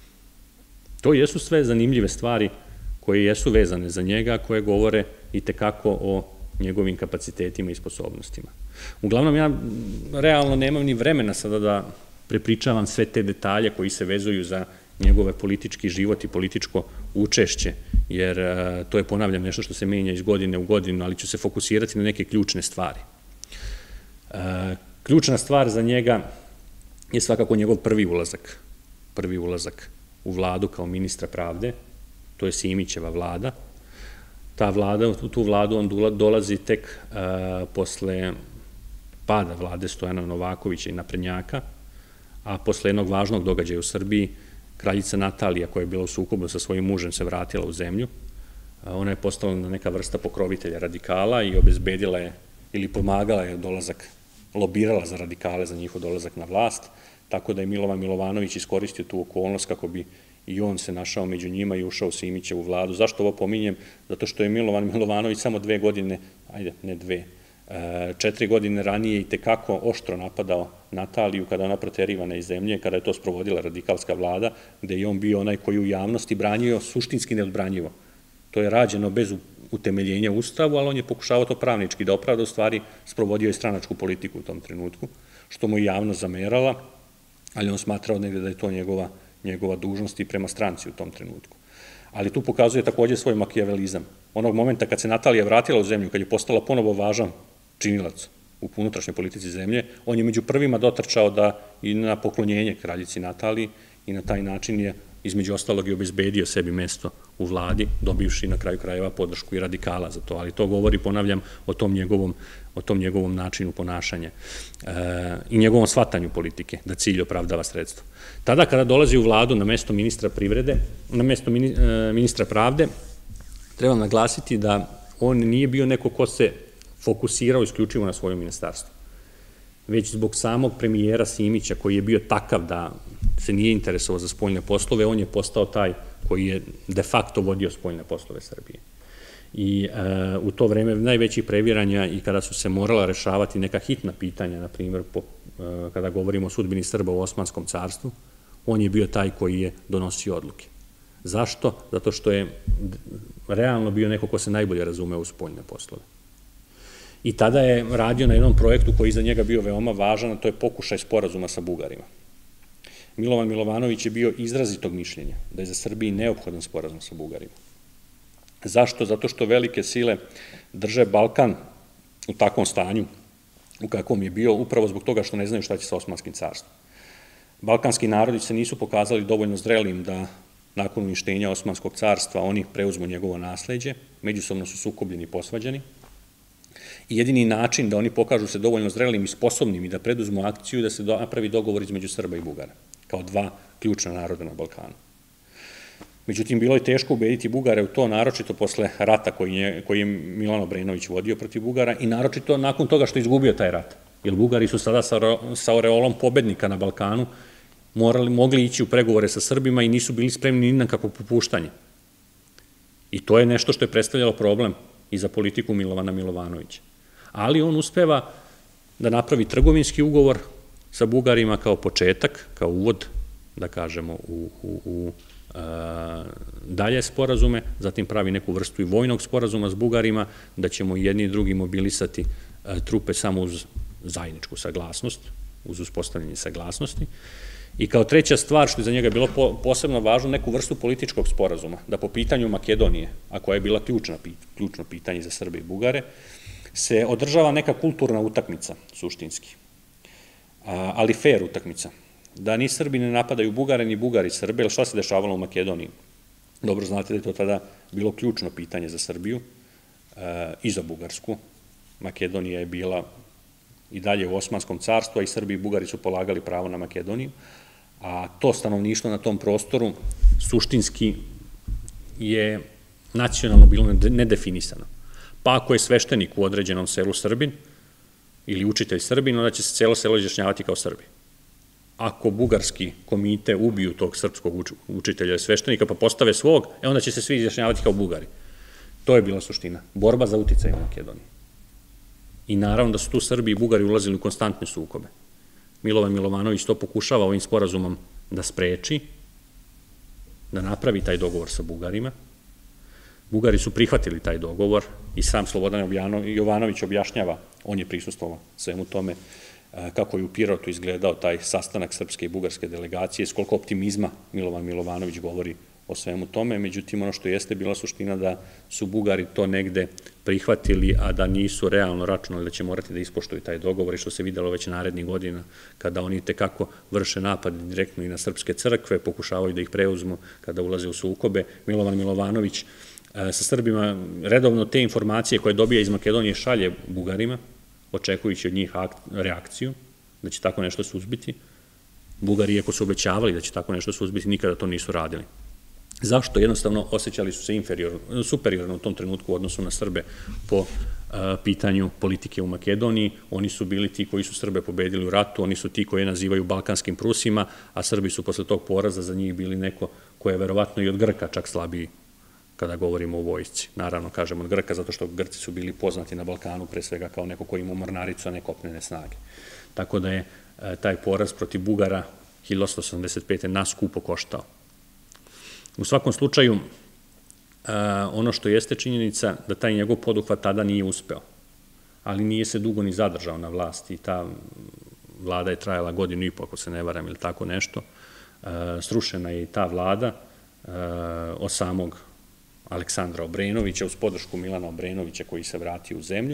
To jesu sve zanimljive stvari koje jesu vezane za njega, koje govore i tekako o njegovim kapacitetima i sposobnostima. Uglavnom, ja realno nemam ni vremena sada da prepričavam sve te detalje koji se vezuju za njegove politički život i političko učešće, jer to je, ponavljam, nešto što se menja iz godine u godinu, ali ću se fokusirati na neke ključne stvari. Ključna stvar za njega je svakako njegov prvi ulazak, prvi ulazak u vladu kao ministra pravde, to je Simićeva vlada. Ta vlada, u tu vladu on dolazi tek posle pada vlade Stojana Novakovića i naprednjaka, a posle jednog važnog događaja u Srbiji, kraljica Natalija, koja je bila u sukobu sa svojim mužem, se vratila u zemlju. Ona je postala neka vrsta pokrovitelja radikala i obezbedila je, ili pomagala je dolazak, lobirala za radikale, za njihov dolazak na vlast, tako da je Milovan Milovanović iskoristio tu okolnost kako bi i on se našao među njima i ušao u Simićevu vladu. Zašto ovo pominjem? Zato što je Milovan Milovanović samo dve godine, ajde, ne dve, četiri godine ranije i tekako oštro napadao Nataliju kada ona proterivana iz zemlje, kada je to sprovodila radikalska vlada, gde je on bio onaj koji u javnosti branio suštinski neodbranjivo. To je rađeno bez utemeljenja u Ustavu, ali on je pokušavao to pravnički da opravda, u stvari sprovodio je stranačku politiku u tom trenutku, što mu je javnost zamerala, ali on smatrao negde da je to njegova, njegova dužnost i prema stranci u tom trenutku. Ali tu pokazuje takođe svoj makijavelizam. Onog momenta kad se Natalija vratila u zemlju, kad je postala ponovo važan činilac u unutrašnjoj politici zemlje, on je među prvima dotrčao da i na poklonjenje kraljici Nataliji i na taj način je između ostalog i obezbedio sebi mesto u vladi, dobivši na kraju krajeva podršku i radikala za to, ali to govori, ponavljam, o tom njegovom, o tom njegovom načinu ponašanja i njegovom shvatanju politike, da cilj opravdava sredstvo. Tada kada dolazi u vladu na mesto ministra privrede, na mesto ministra pravde, trebam naglasiti da on nije bio neko ko se fokusirao isključivo na svoje ministarstvo, već zbog samog premijera Simića, koji je bio takav da se nije interesovao za spoljne poslove, on je postao taj koji je de facto vodio spoljne poslove Srbije. I u to vreme najvećih previranja i kada su se morala rešavati neka hitna pitanja, na primjer kada govorimo o sudbini Srba u Osmanskom carstvu, on je bio taj koji je donosio odluke. Zašto? Zato što je realno bio neko ko se najbolje razume u spoljne poslove. I tada je radio na jednom projektu koji je za njega bio veoma važan, a to je pokušaj sporazuma sa Bugarima. Milovan Milovanović je bio izrazitog mišljenja da je za Srbiji neophodan sporazum sa Bugarima. Zašto? Zato što velike sile drže Balkan u takvom stanju u kakvom je bio, upravo zbog toga što ne znaju šta će sa Osmanskim carstvom. Balkanski narodi se nisu pokazali dovoljno zrelim da nakon uništenja Osmanskog carstva oni preuzmu njegovo nasleđe, međusobno su sukobljeni i posvađani. I jedini način da oni pokažu se dovoljno zrelim i sposobnim i da preduzmu akciju da se napravi dogovor između Srba i Bugara, kao dva ključna naroda na Balkanu. Međutim, bilo je teško ubediti Bugare u to, naročito posle rata koji je Milan Obrenović vodio protiv Bugara i naročito nakon toga što je izgubio taj rat. Jer Bugari su sada sa oreolom pobednika na Balkanu mogli ići u pregovore sa Srbima i nisu bili spremni ni na kakvo popuštanje. I to je nešto što je predstavljalo problem i za politiku Milovana Milovanovića. Ali on uspeva da napravi trgovinski ugovor sa Bugarima kao početak, kao uvod, da kažemo, u dalje sporazume, zatim pravi neku vrstu i vojnog sporazuma s Bugarima, da ćemo jedni i drugi mobilisati trupe samo uz zajedničku saglasnost, uz uspostavljanje saglasnosti. I kao treća stvar, što je za njega bilo posebno važno, neku vrstu političkog sporazuma, da po pitanju Makedonije, a koja je bila ključno pitanje za Srbe i Bugare, se održava neka kulturna utakmica, suštinski, ali fair utakmica. Da ni Srbi ne napadaju Bugare, ni Bugari Srbe, jer šta se dešavalo u Makedoniji? Dobro znate da je to tada bilo ključno pitanje za Srbiju i za Bugarsku. Makedonija je bila i dalje u Osmanskom carstvu, a i Srbi i Bugari su polagali pravo na Makedoniju, a to stanovništvo na tom prostoru suštinski je nacionalno bilo nedefinisano. Pa ako je sveštenik u određenom selu Srbin ili učitelj Srbin, onda će se celo selo izjašnjavati kao Srbi. Ako bugarski komite ubiju tog srpskog učitelja ili sveštenika pa postave svog, e onda će se svi izjašnjavati kao Bugari. To je bila suština. Borba za uticaj u Makedoniji. I naravno da su tu Srbi i Bugari ulazili u konstantne sukobe. Milovan Milovanović to pokušava ovim sporazumom da spreči, da napravi taj dogovor sa Bugarima. Bugari su prihvatili taj dogovor i sam Slobodan Jovanović objašnjava, on je prisustvovao svemu tome, kako je u Pirotu izgledao taj sastanak srpske i bugarske delegacije, s koliko optimizma Milovan Milovanović govori o svemu tome, međutim ono što jeste bila suština da su Bugari to negde prihvatili, a da nisu realno računali da će morati da ispoštuju taj dogovor i što se videlo već narednih godina kada oni tekako vrše napad direktno i na srpske crkve, pokušavaju da ih preuzmu kada ulaze u sukobe. Milovan Milovanović sa Srbima redovno te informacije koje dobija iz Makedonije šalje Bugarima, očekujući od njih reakciju, da će tako nešto suzbiti. Bugari, iako su obećavali da će tako nešto suzbiti, nikada to nisu radili. Zašto? Jednostavno osjećali su se superiorno u tom trenutku u odnosu na Srbe po pitanju politike u Makedoniji. Oni su bili ti koji su Srbe pobedili u ratu, oni su ti koji je nazivaju balkanskim Prusima, a Srbi su posle tog poraza za njih bili neko ko je verovatno i od Grka čak slabiji kada govorimo o vojsci. Naravno, kažem od Grka, zato što Grci su bili poznati na Balkanu pre svega kao neko ko ima mornaricu, a ne kopnene snage. Tako da je taj poraz protiv Bugara hiljadu osamsto osamdeset pete nas skupo koštao. U svakom slučaju, ono što jeste činjenica da taj njegov poduhvat tada nije uspeo, ali nije se dugo ni zadržao na vlasti i ta vlada je trajala godinu i po, ako se ne varam, ili tako nešto. Srušena je i ta vlada od samog Aleksandra Obrenovića uz podršku Milana Obrenovića koji se vratio u zemlju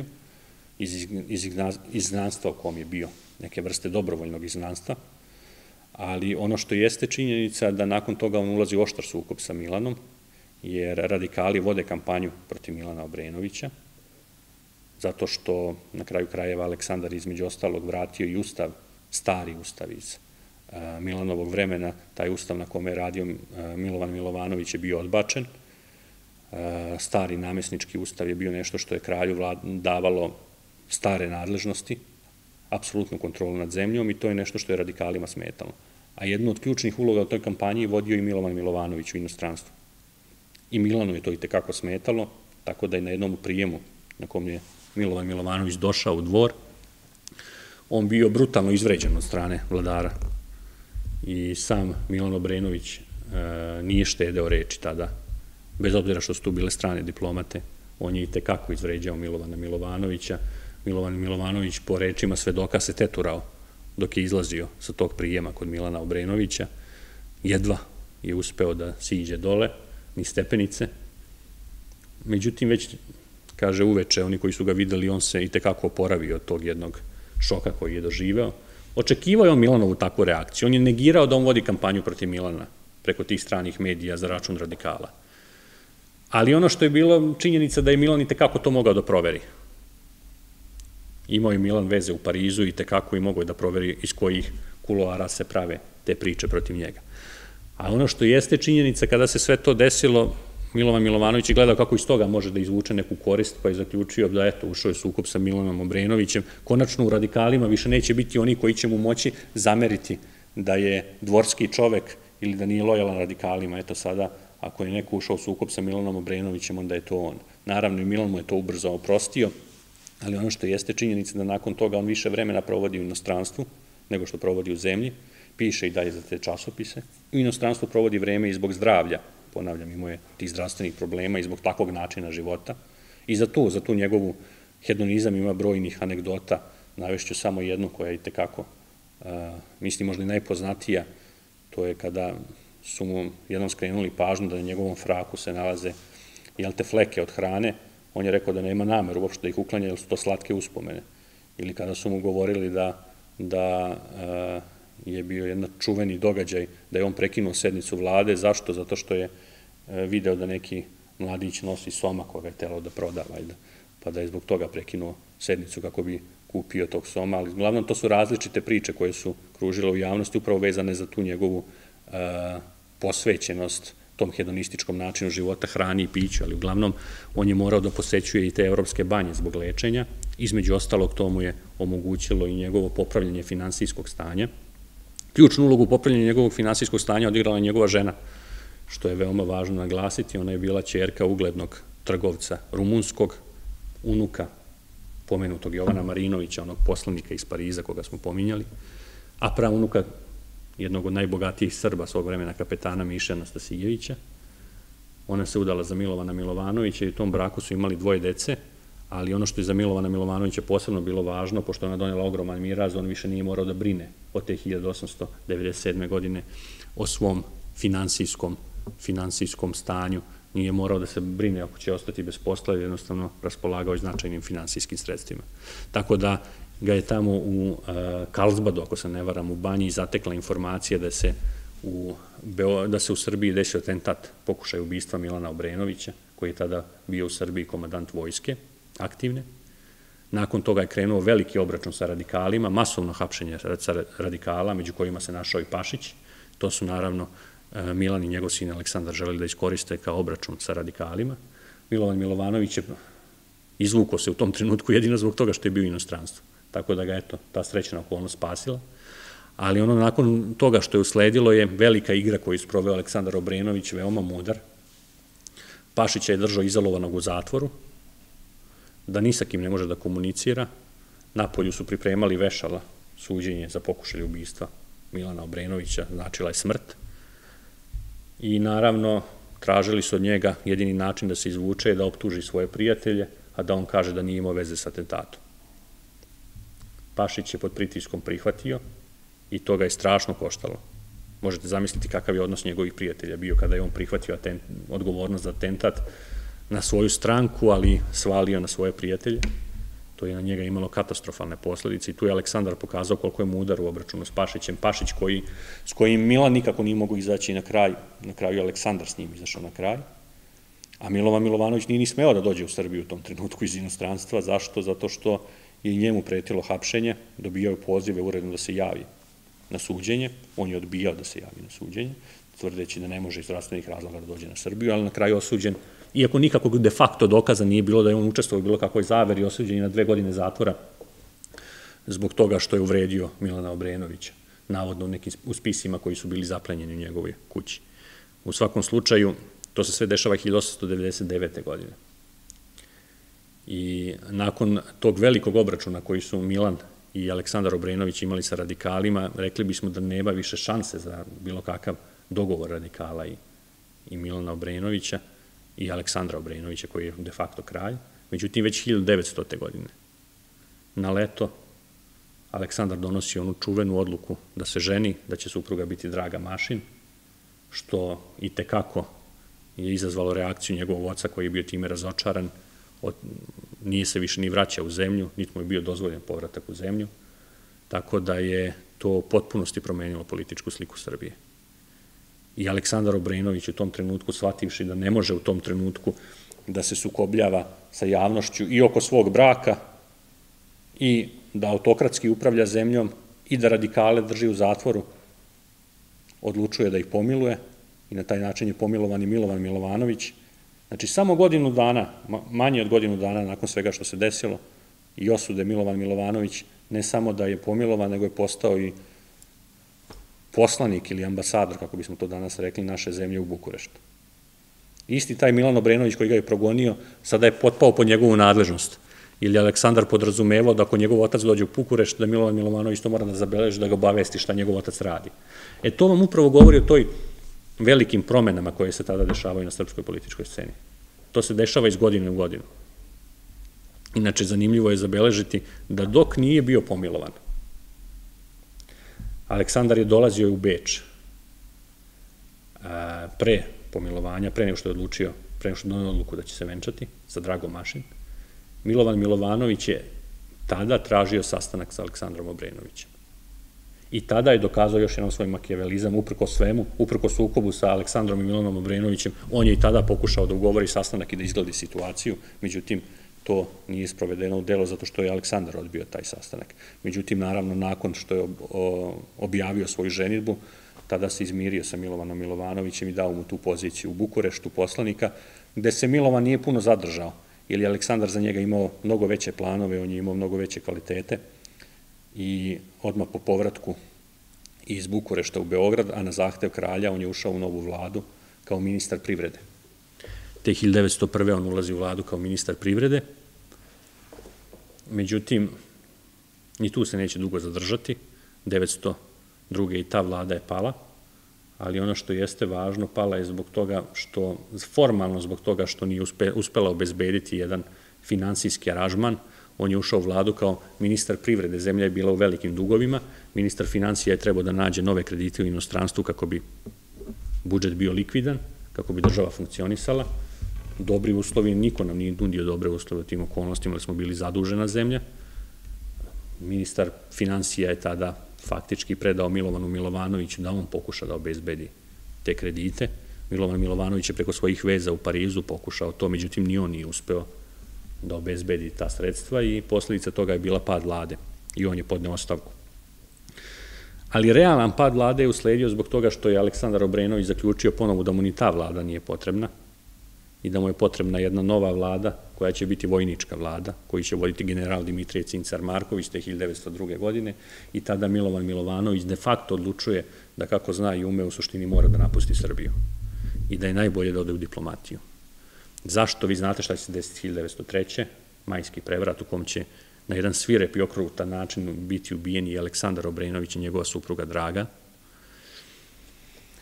iz izgnanstva u kom je bio, neke vrste dobrovoljnog izgnanstva, ali ono što jeste činjenica da nakon toga on ulazi u oštar sukob sa Milanom, jer radikali vode kampanju protiv Milana Obrenovića, zato što na kraju krajeva Aleksandar između ostalog vratio i ustav, stari ustav iz Milanovog vremena, taj ustav na kome je radio Milovan Milovanović je bio odbačen. Stari namesnički ustav je bio nešto što je kralju davalo stare nadležnosti, apsolutnu kontrolu nad zemljom i to je nešto što je radikalima smetalo. A jednu od ključnih uloga u toj kampanji vodio i Milovan Milovanović u inostranstvu. I Milanu je to i tekako smetalo, tako da je na jednom prijemu na kom je Milovan Milovanović došao u dvor, on bio brutalno izvređen od strane vladara. I sam Milan Obrenović nije štedeo reči tada, bez obzira što su tu bile strane diplomate, on je i tekako izvređao Milovana Milovanovića. Milovan Milovanović po rečima svedoka se teturao dok je izlazio sa tog prijema kod Milana Obrenovića. Jedva je uspeo da siđe dole, ni stepenice. Međutim, već, kaže, uveče, oni koji su ga videli, on se i tekako oporavio od tog jednog šoka koji je doživeo. Očekivao je on Milanovu takvu reakciju. On je negirao da on vodi kampanju protiv Milana preko tih stranih medija za račun radikala. Ali ono što je bilo činjenica da je Milan i tekako to mogao da proveri. Imao je Milan veze u Parizu i tekako i mogao da proveri iz kojih kuloara se prave te priče protiv njega. A ono što jeste činjenica, kada se sve to desilo, Milovan Milovanović je gledao kako iz toga može da izvuče neku korist, pa je zaključio da, eto, ušao je sukob sa Milanom Obrenovićem. Konačno u radikalima više neće biti oni koji će mu moći zameriti da je dvorski čovek ili da nije lojalan radikalima. Eto sada, ako je neko ušao u sukob sa Milanom Obrenovićem, onda je to on. Naravno, i Milan mu je to ubrzo oprostio, ali ono što jeste činjenica da nakon toga on više vremena provodi u inostranstvu nego što provodi u zemlji, piše i dalje za te časopise. U inostranstvu provodi vreme i zbog zdravlja, ponavljam, imao je tih zdravstvenih problema i zbog takvog načina života. I za tu, za tu njegovu hedonizam ima brojnih anegdota, navešću samo jednu koja je i tekako, mislim, možda i najpoznatija, to je kada su mu jednom skrenuli pažnju da na njegovom fraku se nalaze, jel te, fleke od hrane, on je rekao da nema nameru uopšte da ih uklanja, jer su to slatke uspomene. Ili kada su mu govorili da je bio jedan čuveni događaj, da je on prekinuo sednicu vlade. Zašto? Zato što je video da neki mladić nosi soma koga je htelo da proda, pa da je zbog toga prekinuo sednicu kako bi kupio tog soma. Ali uglavnom to su različite priče koje su kružile u javnosti, upravo vezane za tu njegovu posvećenost tom hedonističkom načinu života, hrani i piću, ali uglavnom on je morao da posećuje i te evropske banje zbog lečenja. Između ostalog, to mu je omogućilo i njegovo popravljanje finansijskog stanja. Ključnu ulogu u popravljanju njegovog finansijskog stanja odigrala je njegova žena, što je veoma važno naglasiti. Ona je bila ćerka uglednog trgovca rumunskog, unuka pomenutog Jovana Marinovića, onog poslanika iz Pariza koga smo pominjali, a praunuka jednog od najbogatijih Srba svog vremena, kapetana Miše Anastasijevića. Ona se udala za Milovana Milovanovića i u tom braku su imali dvoje dece, ali ono što je za Milovana Milovanovića posebno bilo važno, pošto ona donela ogroman miraz, on više nije morao da brine od te hiljadu osamsto devedeset sedme. godine o svom finansijskom, finansijskom stanju, nije morao da se brine ako će ostati bez posla, jer jednostavno raspolagao značajnim finansijskim sredstvima. Tako da ga je tamo u Karlsbadu, ako se ne varam, u banji zatekla informacija da se u, da se u Srbiji desio atentat, pokušaj ubistva Milana Obrenovića, koji je tada bio u Srbiji komandant vojske, aktivne. Nakon toga je krenuo veliki obračun sa radikalima, masovno hapšenje radikala, među kojima se našao i Pašić. To su naravno Milan i njegov sin Aleksandar želeli da iskoriste kao obračun sa radikalima. Milovan Milovanović je izvukao se u tom trenutku jedino zbog toga što je bio u inostranstvu. Tako da ga, eto, ta srećna okolnost spasila. Ali ono nakon toga što je usledilo je velika igra koju je sproveo Aleksandar Obrenović, veoma mudar. Pašića je držao izolovanog u zatvoru, da ni sa kim ne može da komunicira. Napolju su pripremali vešala, suđenje za pokušaj ubistva Milana Obrenovića, značila je smrt. I naravno, tražili su od njega jedini način da se izvuče je da optuži svoje prijatelje, a da on kaže da nije imao veze sa atentatom. Pašić je pod pritiskom prihvatio i to ga je strašno koštalo. Možete zamisliti kakav je odnos njegovih prijatelja bio kada je on prihvatio odgovornost za atentat na svoju stranku, ali svalio na svoje prijatelje. To je na njega imalo katastrofalne posledice i tu je Aleksandar pokazao koliko je mudar u obračunu s Pašićem. Pašić s kojim Milan nikako nije mogu izaći na kraj, na kraju je Aleksandar s njim izašao na kraj, a Milovan Milovanović nije ni smeo da dođe u Srbiju u tom trenutku iz inostranstva. Zašto? Zato što je i njemu pretilo hapšenje, dobijao pozive uredno da se javi na suđenje, on je odbijao da se javi na suđenje, tvrdeći da ne može iz zdravstvenih razloga da dođe na Srbiju, ali na kraju osuđen, iako nikakvog de facto dokaza nije bilo da je on učestvovao bilo kakvoj zaveri, osuđen je na dve godine zatvora zbog toga što je uvredio Milana Obrenovića, navodno u nekim spisima koji su bili zaplenjeni u njegovoj kući. U svakom slučaju, to se sve dešava hiljadu osamsto devedeset devete. godine. I nakon tog velikog obračuna koji su Milan i Aleksandar Obrenović imali sa radikalima, rekli bismo da nema više šanse za bilo kakav dogovor radikala i Milana Obrenovića i Aleksandra Obrenovića, koji je de facto kralj. Međutim, već hiljadu devetstote. godine, na leto, Aleksandar donosi onu čuvenu odluku da se ženi, da će supruga biti Draga Mašin, što i tekako je izazvalo reakciju njegovog oca koji je bio time razočaran, nije se više ni vraćao u zemlju, niti mu je bio dozvoljen povratak u zemlju, tako da je to u potpunosti promenilo političku sliku Srbije. I Aleksandar Obrenović u tom trenutku, shvativši da ne može u tom trenutku da se sukobljava sa javnošću i oko svog braka i da autokratski upravlja zemljom i da radikale drži u zatvoru, odlučuje da ih pomiluje i na taj način je pomilovan i Milovan Milovanović. Znači, samo godinu dana, manje od godinu dana nakon svega što se desilo i osude, Milovan Milovanović ne samo da je pomilovan, nego je postao i poslanik ili ambasador, kako bismo to danas rekli, naše zemlje u Bukureštu. Isti taj Milan Obrenović koji ga je progonio, sada je potpao pod njegovu nadležnost, ili Aleksandar podrazumevao da ako njegov otac dođe u Bukurešt, da Milovan Milovanović to mora da zabeleži, da ga obavesti šta njegov otac radi. E to vam upravo govori o toj velikim promenama koje se tada dešavaju na srpskoj političkoj sceni. To se dešava iz godine u godinu. Inače, zanimljivo je zabeležiti da dok nije bio pomilovan, Aleksandar je dolazio u Beč pre pomilovanja, pre nego što je odlučio, pre nego što je donio odluku da će se venčati sa Dragom Mašin. Milovan Milovanović je tada tražio sastanak sa Aleksandrom Obrenovićem. I tada je dokazao još jednom svoj makijavelizam, uprko svemu, uprko sukobu sa Aleksandrom i Milanom Obrenovićem. On je i tada pokušao da ugovori sastanak i da izgledi situaciju, međutim, to nije sprovedeno u delo zato što je Aleksandar odbio taj sastanak. Međutim, naravno, nakon što je objavio svoju ženidbu, tada se izmirio sa Milovanom Milovanovićem i dao mu tu poziciju u Bukureštu poslanika, gde se Milovan nije puno zadržao, jer je Aleksandar za njega imao mnogo veće planove, on je imao mnogo veće kvalitete i odmah po povratku iz Bukurešta u Beograd, a na zahtev kralja, on je ušao u novu vladu kao ministar privrede. Te hiljadu devetsto prve. on ulazi u vladu kao ministar privrede, međutim, ni tu se neće dugo zadržati, devetsto druge. i ta vlada je pala, ali ono što jeste važno, pala je zbog toga što, formalno zbog toga što nije uspela obezbediti jedan finansijski aranžman. On je ušao u vladu kao ministar privrede, zemlja je bila u velikim dugovima, ministar financija je trebao da nađe nove kredite u inostranstvu kako bi budžet bio likvidan, kako bi država funkcionisala. Dobri uslovi, niko nam nije nudio dobre uslove u tim okolnostima, ali smo bili zadužena zemlja. Ministar financija je tada faktički predao Milovanu Milovanoviću da on pokuša da obezbedi te kredite. Milovan Milovanović je preko svojih veza u Parizu pokušao to, međutim ni on nije uspeo da obezbedi ta sredstva i posledica toga je bila pad vlade i on je podneo ostavku. Ali realan pad vlade je usledio zbog toga što je Aleksandar Obrenović zaključio ponovo da mu ni ta vlada nije potrebna i da mu je potrebna jedna nova vlada koja će biti vojnička vlada, koju će voditi general Dimitrije Cincar Marković te hiljadu devetsto druge. godine i tada Milovan Milovanović de facto odlučuje da kako zna i ume u suštini mora da napusti Srbiju i da je najbolje da ode u diplomatiju. Zašto? Vi znate šta će se desiti hiljadu devetsto treće. majski prevrat u kom će na jedan svirep i okrutan način biti ubijeni i Aleksandar Obrenović i njegova supruga Draga.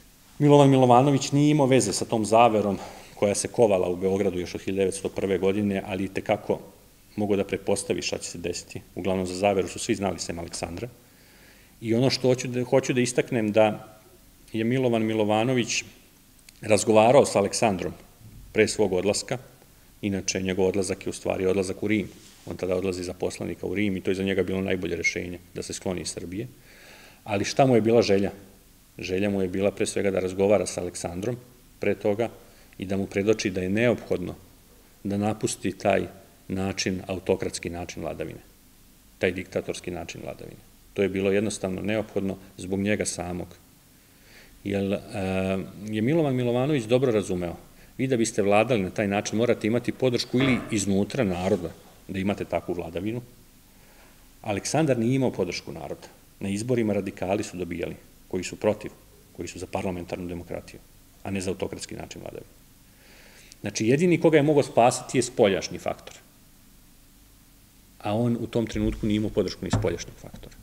Milovan Milovanović nije imao veze sa tom zaverom koja se kovala u Beogradu još od hiljadu devetsto prve. godine, ali i tekako mogu da pretpostavi šta će se desiti. Uglavnom za zaveru su svi znali sem Aleksandra. I ono što hoću da, hoću da istaknem da je Milovan Milovanović razgovarao sa Aleksandrom pre svog odlaska, inače njegov odlazak je u stvari odlazak u Rim. On tada odlazi za poslanika u Rim i to je za njega bilo najbolje rešenje, da se skloni iz Srbije. Ali šta mu je bila želja? Želja mu je bila pre svega da razgovara sa Aleksandrom pre toga i da mu predoči da je neophodno da napusti taj način, autokratski način vladavine, taj diktatorski način vladavine. To je bilo jednostavno neophodno zbog njega samog. Jer je Milovan Milovanović dobro razumeo, vi da biste vladali na taj način morate imati podršku ili iznutra naroda, da imate takvu vladavinu. Aleksandar nije imao podršku naroda. Na izborima radikali su dobijali, koji su protiv, koji su za parlamentarnu demokratiju, a ne za autokratski način vladavine. Znači, jedini koga je mogao spasiti je spoljašnji faktor. A on u tom trenutku nije imao podršku ni spoljašnjeg faktora.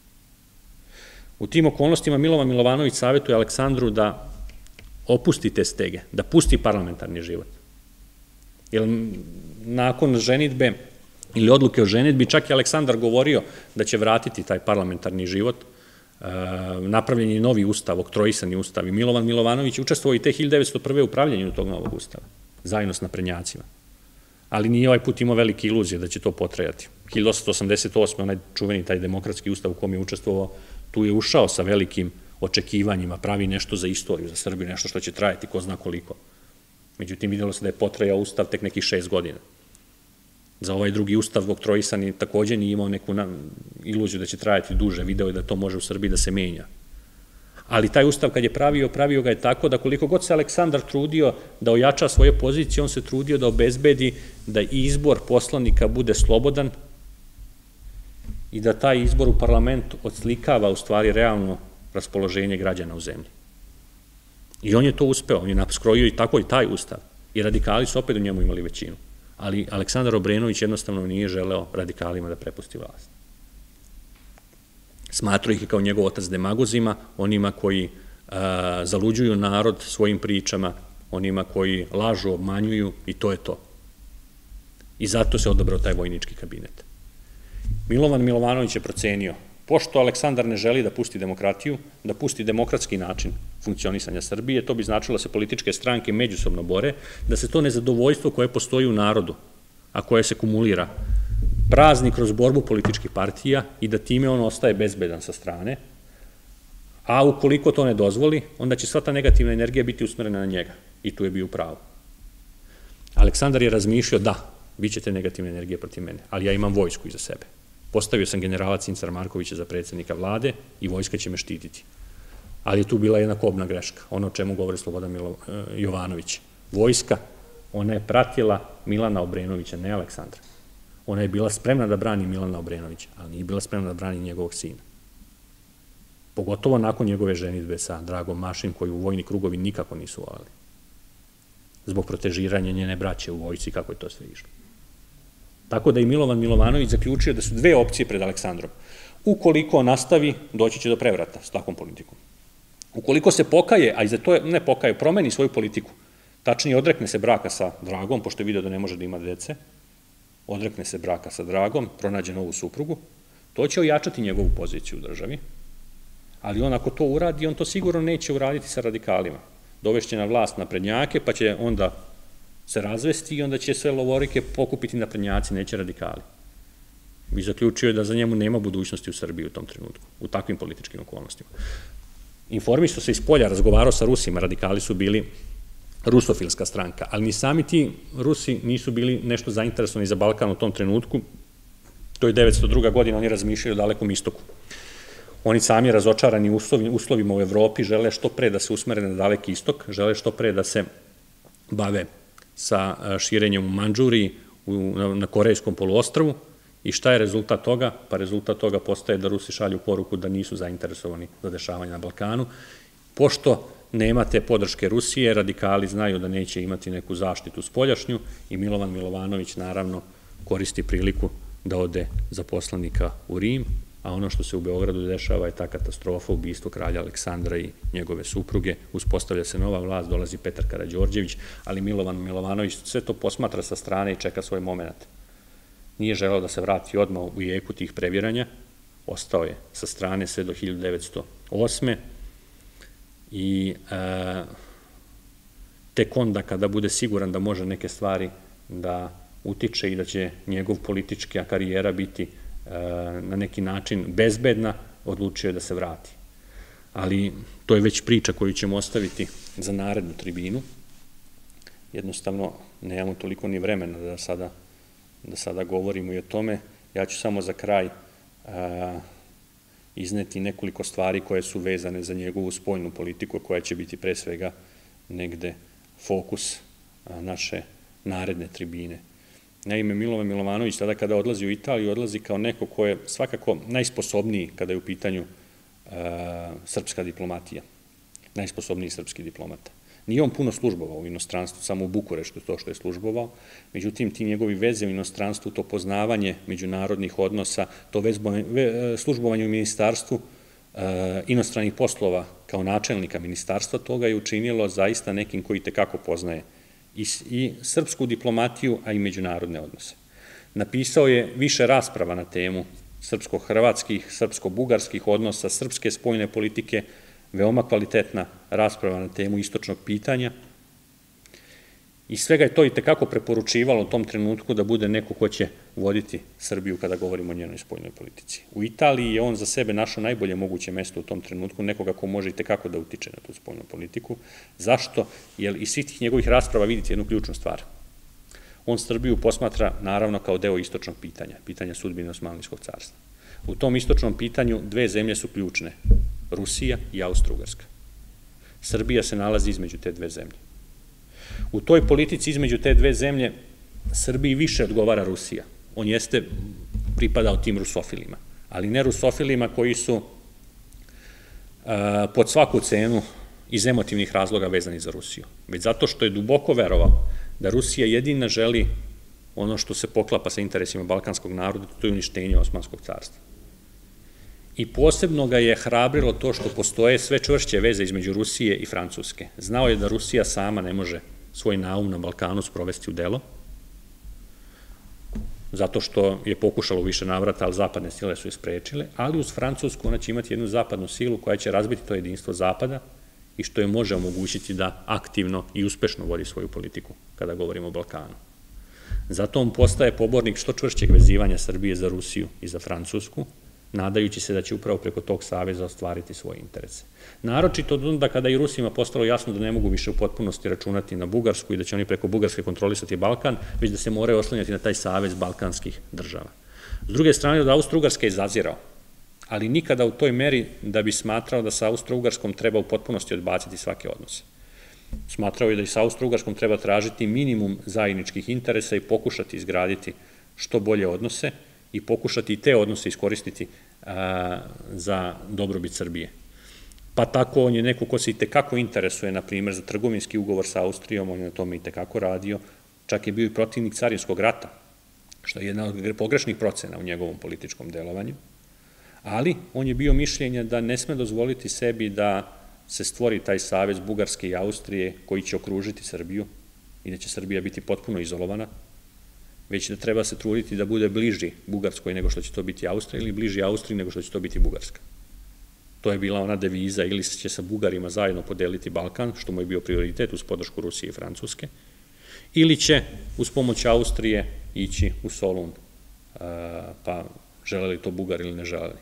U tim okolnostima Milovan Milovanović savjetuje Aleksandru da opusti te stege, da pusti parlamentarni život. Jer nakon ženidbe ili odluke o ženidbi, čak je Aleksandar govorio da će vratiti taj parlamentarni život, napravljen je novi ustav, oktroisani ustav i Milovan Milovanović učestvovao i te hiljadu devetsto prve. u pravljenju tog novog ustava, zajedno s naprednjacima. Ali nije ovaj put imao velike iluzije da će to potrajati. hiljadu osamsto osamdeset osme. onaj čuveni taj demokratski ustav u kom je učestvovao, tu je ušao sa velikim očekivanjima, pravi nešto za istoriju, za Srbiju, nešto što će trajati, ko zna koliko. Međutim, vidjelo se da je potrajao ustav tek nekih šest godina. Za ovaj drugi ustav oktroisani takođe nije imao neku iluziju da će trajati duže, video je da to može u Srbiji da se menja. Ali taj ustav kad je pravio, pravio ga je tako da koliko god se Aleksandar trudio da ojača svoje pozicije, on se trudio da obezbedi da izbor poslanika bude slobodan i da taj izbor u parlamentu odslikava u stvari realno raspoloženje građana u zemlji. I on je to uspeo, on je skrojio i tako i taj ustav. I radikali su opet u njemu imali većinu. Ali Aleksandar Obrenović jednostavno nije želeo radikalima da prepusti vlast. Smatrao ih kao njegov otac demagozima, onima koji zaluđuju narod svojim pričama, onima koji lažu, obmanjuju i to je to. I zato se odabrao taj vojnički kabinet. Milovan Milovanović je procenio, pošto Aleksandar ne želi da pusti demokratiju, da pusti demokratski način funkcionisanja Srbije, to bi značilo da se političke stranke međusobno bore, da se to nezadovoljstvo koje postoji u narodu, a koje se kumulira, prazni kroz borbu političkih partija i da time on ostaje bezbedan sa strane, a ukoliko to ne dozvoli, onda će sva ta negativna energija biti usmerena na njega i tu je bio u pravu. Aleksandar je razmišljao, da, bit će te negativne energije protiv mene, ali ja imam vojsku iza sebe. Postavio sam generala Cincara Markovića za predsjednika vlade i vojska će me štititi. Ali je tu bila jedna kobna greška, ono o čemu govori Slobodan Jovanović. Vojska, ona je pratila Milana Obrenovića, ne Aleksandra. Ona je bila spremna da brani Milana Obrenovića, ali nije bila spremna da brani njegovog sina. Pogotovo nakon njegove ženidbe sa Dragom Mašin, koju u vojni krugovi nikako nisu volali. Zbog protežiranja njene braće u vojci, kako je to sve išlo. Tako da i Milovan Milovanović zaključio da su dve opcije pred Aleksandrom. Ukoliko nastavi, doći će do prevrata s takvom politikom. Ukoliko se pokaje, a i za to ne pokaje, promeni svoju politiku, tačnije odrekne se braka sa Dragom, pošto je video da ne može da ima dece, odrekne se braka sa Dragom, pronađe novu suprugu, to će ojačati njegovu poziciju u državi, ali on ako to uradi, on to sigurno neće uraditi sa radikalima. Dovešće na vlast naprednjake, pa će onda se razvesti i onda će sve lovorike pokupiti naprednjaci, neće radikali. I zaključio je da za njemu nema budućnosti u Srbiji u tom trenutku, u takvim političkim okolnostima. Informisao se iz polja, razgovarao sa Rusima, radikali su bili rusofilska stranka, ali ni sami ti Rusi nisu bili nešto zainteresovani za Balkan u tom trenutku. To je devetsto druga. godina, oni razmišljaju o dalekom istoku. Oni sami razočarani uslovima u Evropi žele što pre da se usmere na daleki istok, žele što pre da se bave sa širenjem u Mandžuriji, na Korejskom poluostrvu. I šta je rezultat toga? Pa rezultat toga postaje da Rusi šalju poruku da nisu zainteresovani za dešavanje na Balkanu. Pošto nema te podrške Rusije, radikali znaju da neće imati neku zaštitu spoljašnju i Milovan Milovanović naravno koristi priliku da ode za poslanika u Rim, a ono što se u Beogradu dešava je ta katastrofa, ubistvo kralja Aleksandra i njegove supruge, uspostavlja se nova vlast, dolazi Petar Karađorđević, ali Milovan Milovanović sve to posmatra sa strane i čeka svoj moment. Nije želeo da se vrati odmah u jeku tih previranja, ostao je sa strane sve do hiljadu devetsto osme. i e, tek onda kada bude siguran da može neke stvari da utiče i da će njegov politička karijera biti e, na neki način bezbedna, odlučio je da se vrati. Ali to je već priča koju ćemo ostaviti za narednu tribinu. Jednostavno, nemamo toliko ni vremena da sada, da sada govorimo i o tome. Ja ću samo za kraj a, izneti nekoliko stvari koje su vezane za njegovu spoljnu politiku, koja će biti pre svega negde fokus a, naše naredne tribine. Naime, Milovan Milovanović tada kada odlazi u Italiju, odlazi kao neko ko je svakako najsposobniji kada je u pitanju a, srpska diplomatija, najsposobniji srpski diplomata. Nije on puno službovao u inostranstvu, samo u Bukureštu to što je službovao, međutim ti njegovi veze u inostranstvu, to poznavanje međunarodnih odnosa, to službovanje u ministarstvu inostranih poslova kao načelnika ministarstva, toga je učinilo zaista nekim koji tekako poznaje i srpsku diplomatiju, a i međunarodne odnose. Napisao je više rasprava na temu srpsko-hrvatskih, srpsko-bugarskih odnosa, srpske spoljne politike, veoma kvalitetna rasprava na temu istočnog pitanja i svega je to i tekako preporučivalo u tom trenutku da bude neko ko će voditi Srbiju kada govorimo o njenoj spoljnoj politici. U Italiji je on za sebe našao najbolje moguće mesto u tom trenutku, nekoga ko može i tekako da utiče na tu spoljnu politiku. Zašto? Jer iz svih tih njegovih rasprava vidite jednu ključnu stvar. On Srbiju posmatra naravno kao deo istočnog pitanja, pitanja sudbine Osmanlijskog carstva. U tom istočnom pitanju dve zemlje su ključne, Rusija i Austro-Ugarska. Srbija se nalazi između te dve zemlje. U toj politici između te dve zemlje Srbiji više odgovara Rusija. On jeste pripadao tim rusofilima, ali ne rusofilima koji su pod svaku cenu iz emotivnih razloga vezani za Rusiju, već zato što je duboko verovao da Rusija jedina želi ono što se poklapa sa interesima balkanskog naroda, to je uništenje Osmanskog carstva. I posebno ga je hrabrilo to što postoje sve čvršće veze između Rusije i Francuske. Znao je da Rusija sama ne može svoj naum na Balkanu sprovesti u delo, zato što je pokušalo više navrata, ali zapadne sile su je sprečile, ali uz Francusku ona će imati jednu zapadnu silu koja će razbiti to jedinstvo Zapada i što je može omogućiti da aktivno i uspešno vodi svoju politiku kada govorimo o Balkanu. Zato on postaje pobornik što čvršćeg vezivanja Srbije za Rusiju i za Francusku, nadajući se da će upravo preko tog saveza ostvariti svoje interese. Naročito onda kada i Rusima postalo jasno da ne mogu više u potpunosti računati na Bugarsku i da će oni preko Bugarske kontrolisati Balkan, već da se moraju oslanjati na taj savez balkanskih država. S druge strane, od Austro-Ugarske je zazirao, ali nikada u toj meri da bi smatrao da sa Austro-Ugarskom treba u potpunosti odbaciti svake odnose. Smatrao je da i sa Austro-Ugarskom treba tražiti minimum zajedničkih interesa i pokušati izgraditi što bolje odnose i pokušati i te odnose iskoristiti za dobrobit Srbije. Pa tako on je neko ko se i tekako interesuje, na primjer, za trgovinski ugovor sa Austrijom, on je na tome i tekako radio, čak je bio i protivnik carinskog rata, što je jedna od pogrešnih procena u njegovom političkom delovanju, ali on je bio mišljenja da ne sme dozvoliti sebi da se stvori taj savez Bugarske i Austrije koji će okružiti Srbiju i da će Srbija biti potpuno izolovana, već da treba se truditi da bude bliži Bugarskoj nego što će to biti Austrija ili bliži Austriji nego što će to biti Bugarska. To je bila ona deviza, ili će sa Bugarima zajedno podeliti Balkan, što mu je bio prioritet uz podršku Rusije i Francuske, ili će uz pomoć Austrije ići u Solun, pa želeli to Bugari ili ne želeli.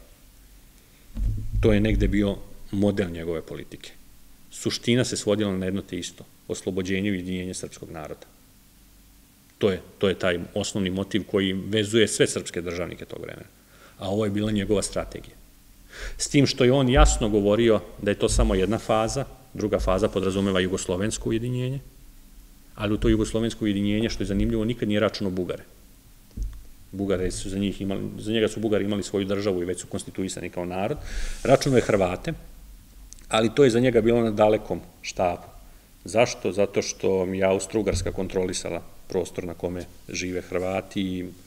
To je negde bio model njegove politike. Suština se svodila na jedno te isto, oslobođenje i ujedinjenje srpskog naroda. To je, to je taj osnovni motiv koji vezuje sve srpske državnike tog vremena. A ovo je bila njegova strategija. S tim što je on jasno govorio da je to samo jedna faza, druga faza podrazumeva jugoslovensko ujedinjenje, ali u to jugoslovensko ujedinjenje, što je zanimljivo, nikad nije računao Bugare. Bugare su za njih imali, za njega su Bugari imali svoju državu i već su konstituisani kao narod. Računao je Hrvate, ali to je za njega bilo na dalekom štapu. Zašto? Zato što je Austro-Ugarska kontrolisala prostor na kome žive Hrvati i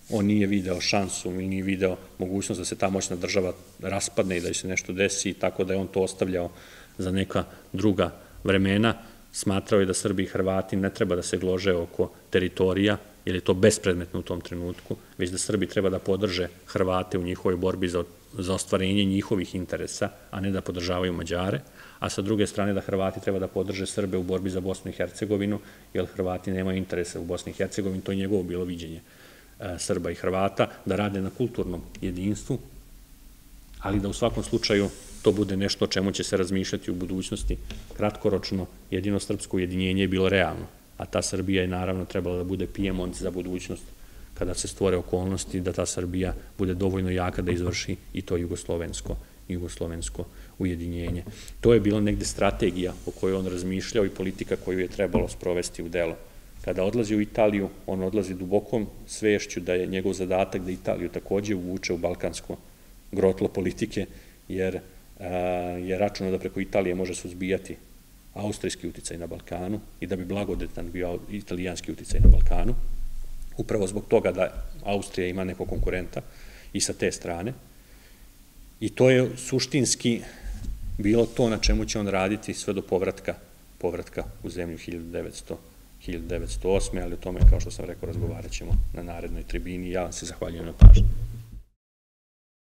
on nije video šansu, nije video mogućnost da se ta moćna država raspadne i da se nešto desi, tako da je on to ostavljao za neka druga vremena. Smatrao je da Srbi i Hrvati ne treba da se glože oko teritorija, jer je to bespredmetno u tom trenutku, već da Srbi treba da podrže Hrvate u njihovoj borbi za, za ostvarenje njihovih interesa, a ne da podržavaju Mađare, a sa druge strane da Hrvati treba da podrže Srbe u borbi za Bosnu i Hercegovinu, jer Hrvati nemaju interesa u Bosni i Hercegovini, to je njegovo bilo viđenje e, Srba i Hrvata, da rade na kulturnom jedinstvu, ali da u svakom slučaju to bude nešto o čemu će se razmišljati u budućnosti. Kratkoročno, jedino srpsko ujedinjenje je bilo realno, a ta Srbija je naravno trebala da bude Pijemont za budućnost, kada se stvore okolnosti da ta Srbija bude dovoljno jaka da izvrši i to jugoslovensko, jugoslovensko ujedinjenje. To je bila negde strategija o kojoj on razmišljao i politika koju je trebalo sprovesti u delo. Kada odlazi u Italiju, on odlazi dubokom svešću da je njegov zadatak da Italiju takođe uvuče u balkansko grotlo politike, jer je računao da preko Italije može suzbijati austrijski uticaj na Balkanu i da bi blagodetan bio italijanski uticaj na Balkanu, upravo zbog toga da Austrija ima nekog konkurenta i sa te strane. I to je suštinski bilo to na čemu će on raditi sve do povratka, povratka u zemlju hiljadu devetsto osme. ali o tome, kao što sam rekao, razgovarat ćemo na narednoj tribini. Ja vam se zahvaljujem na pažnji.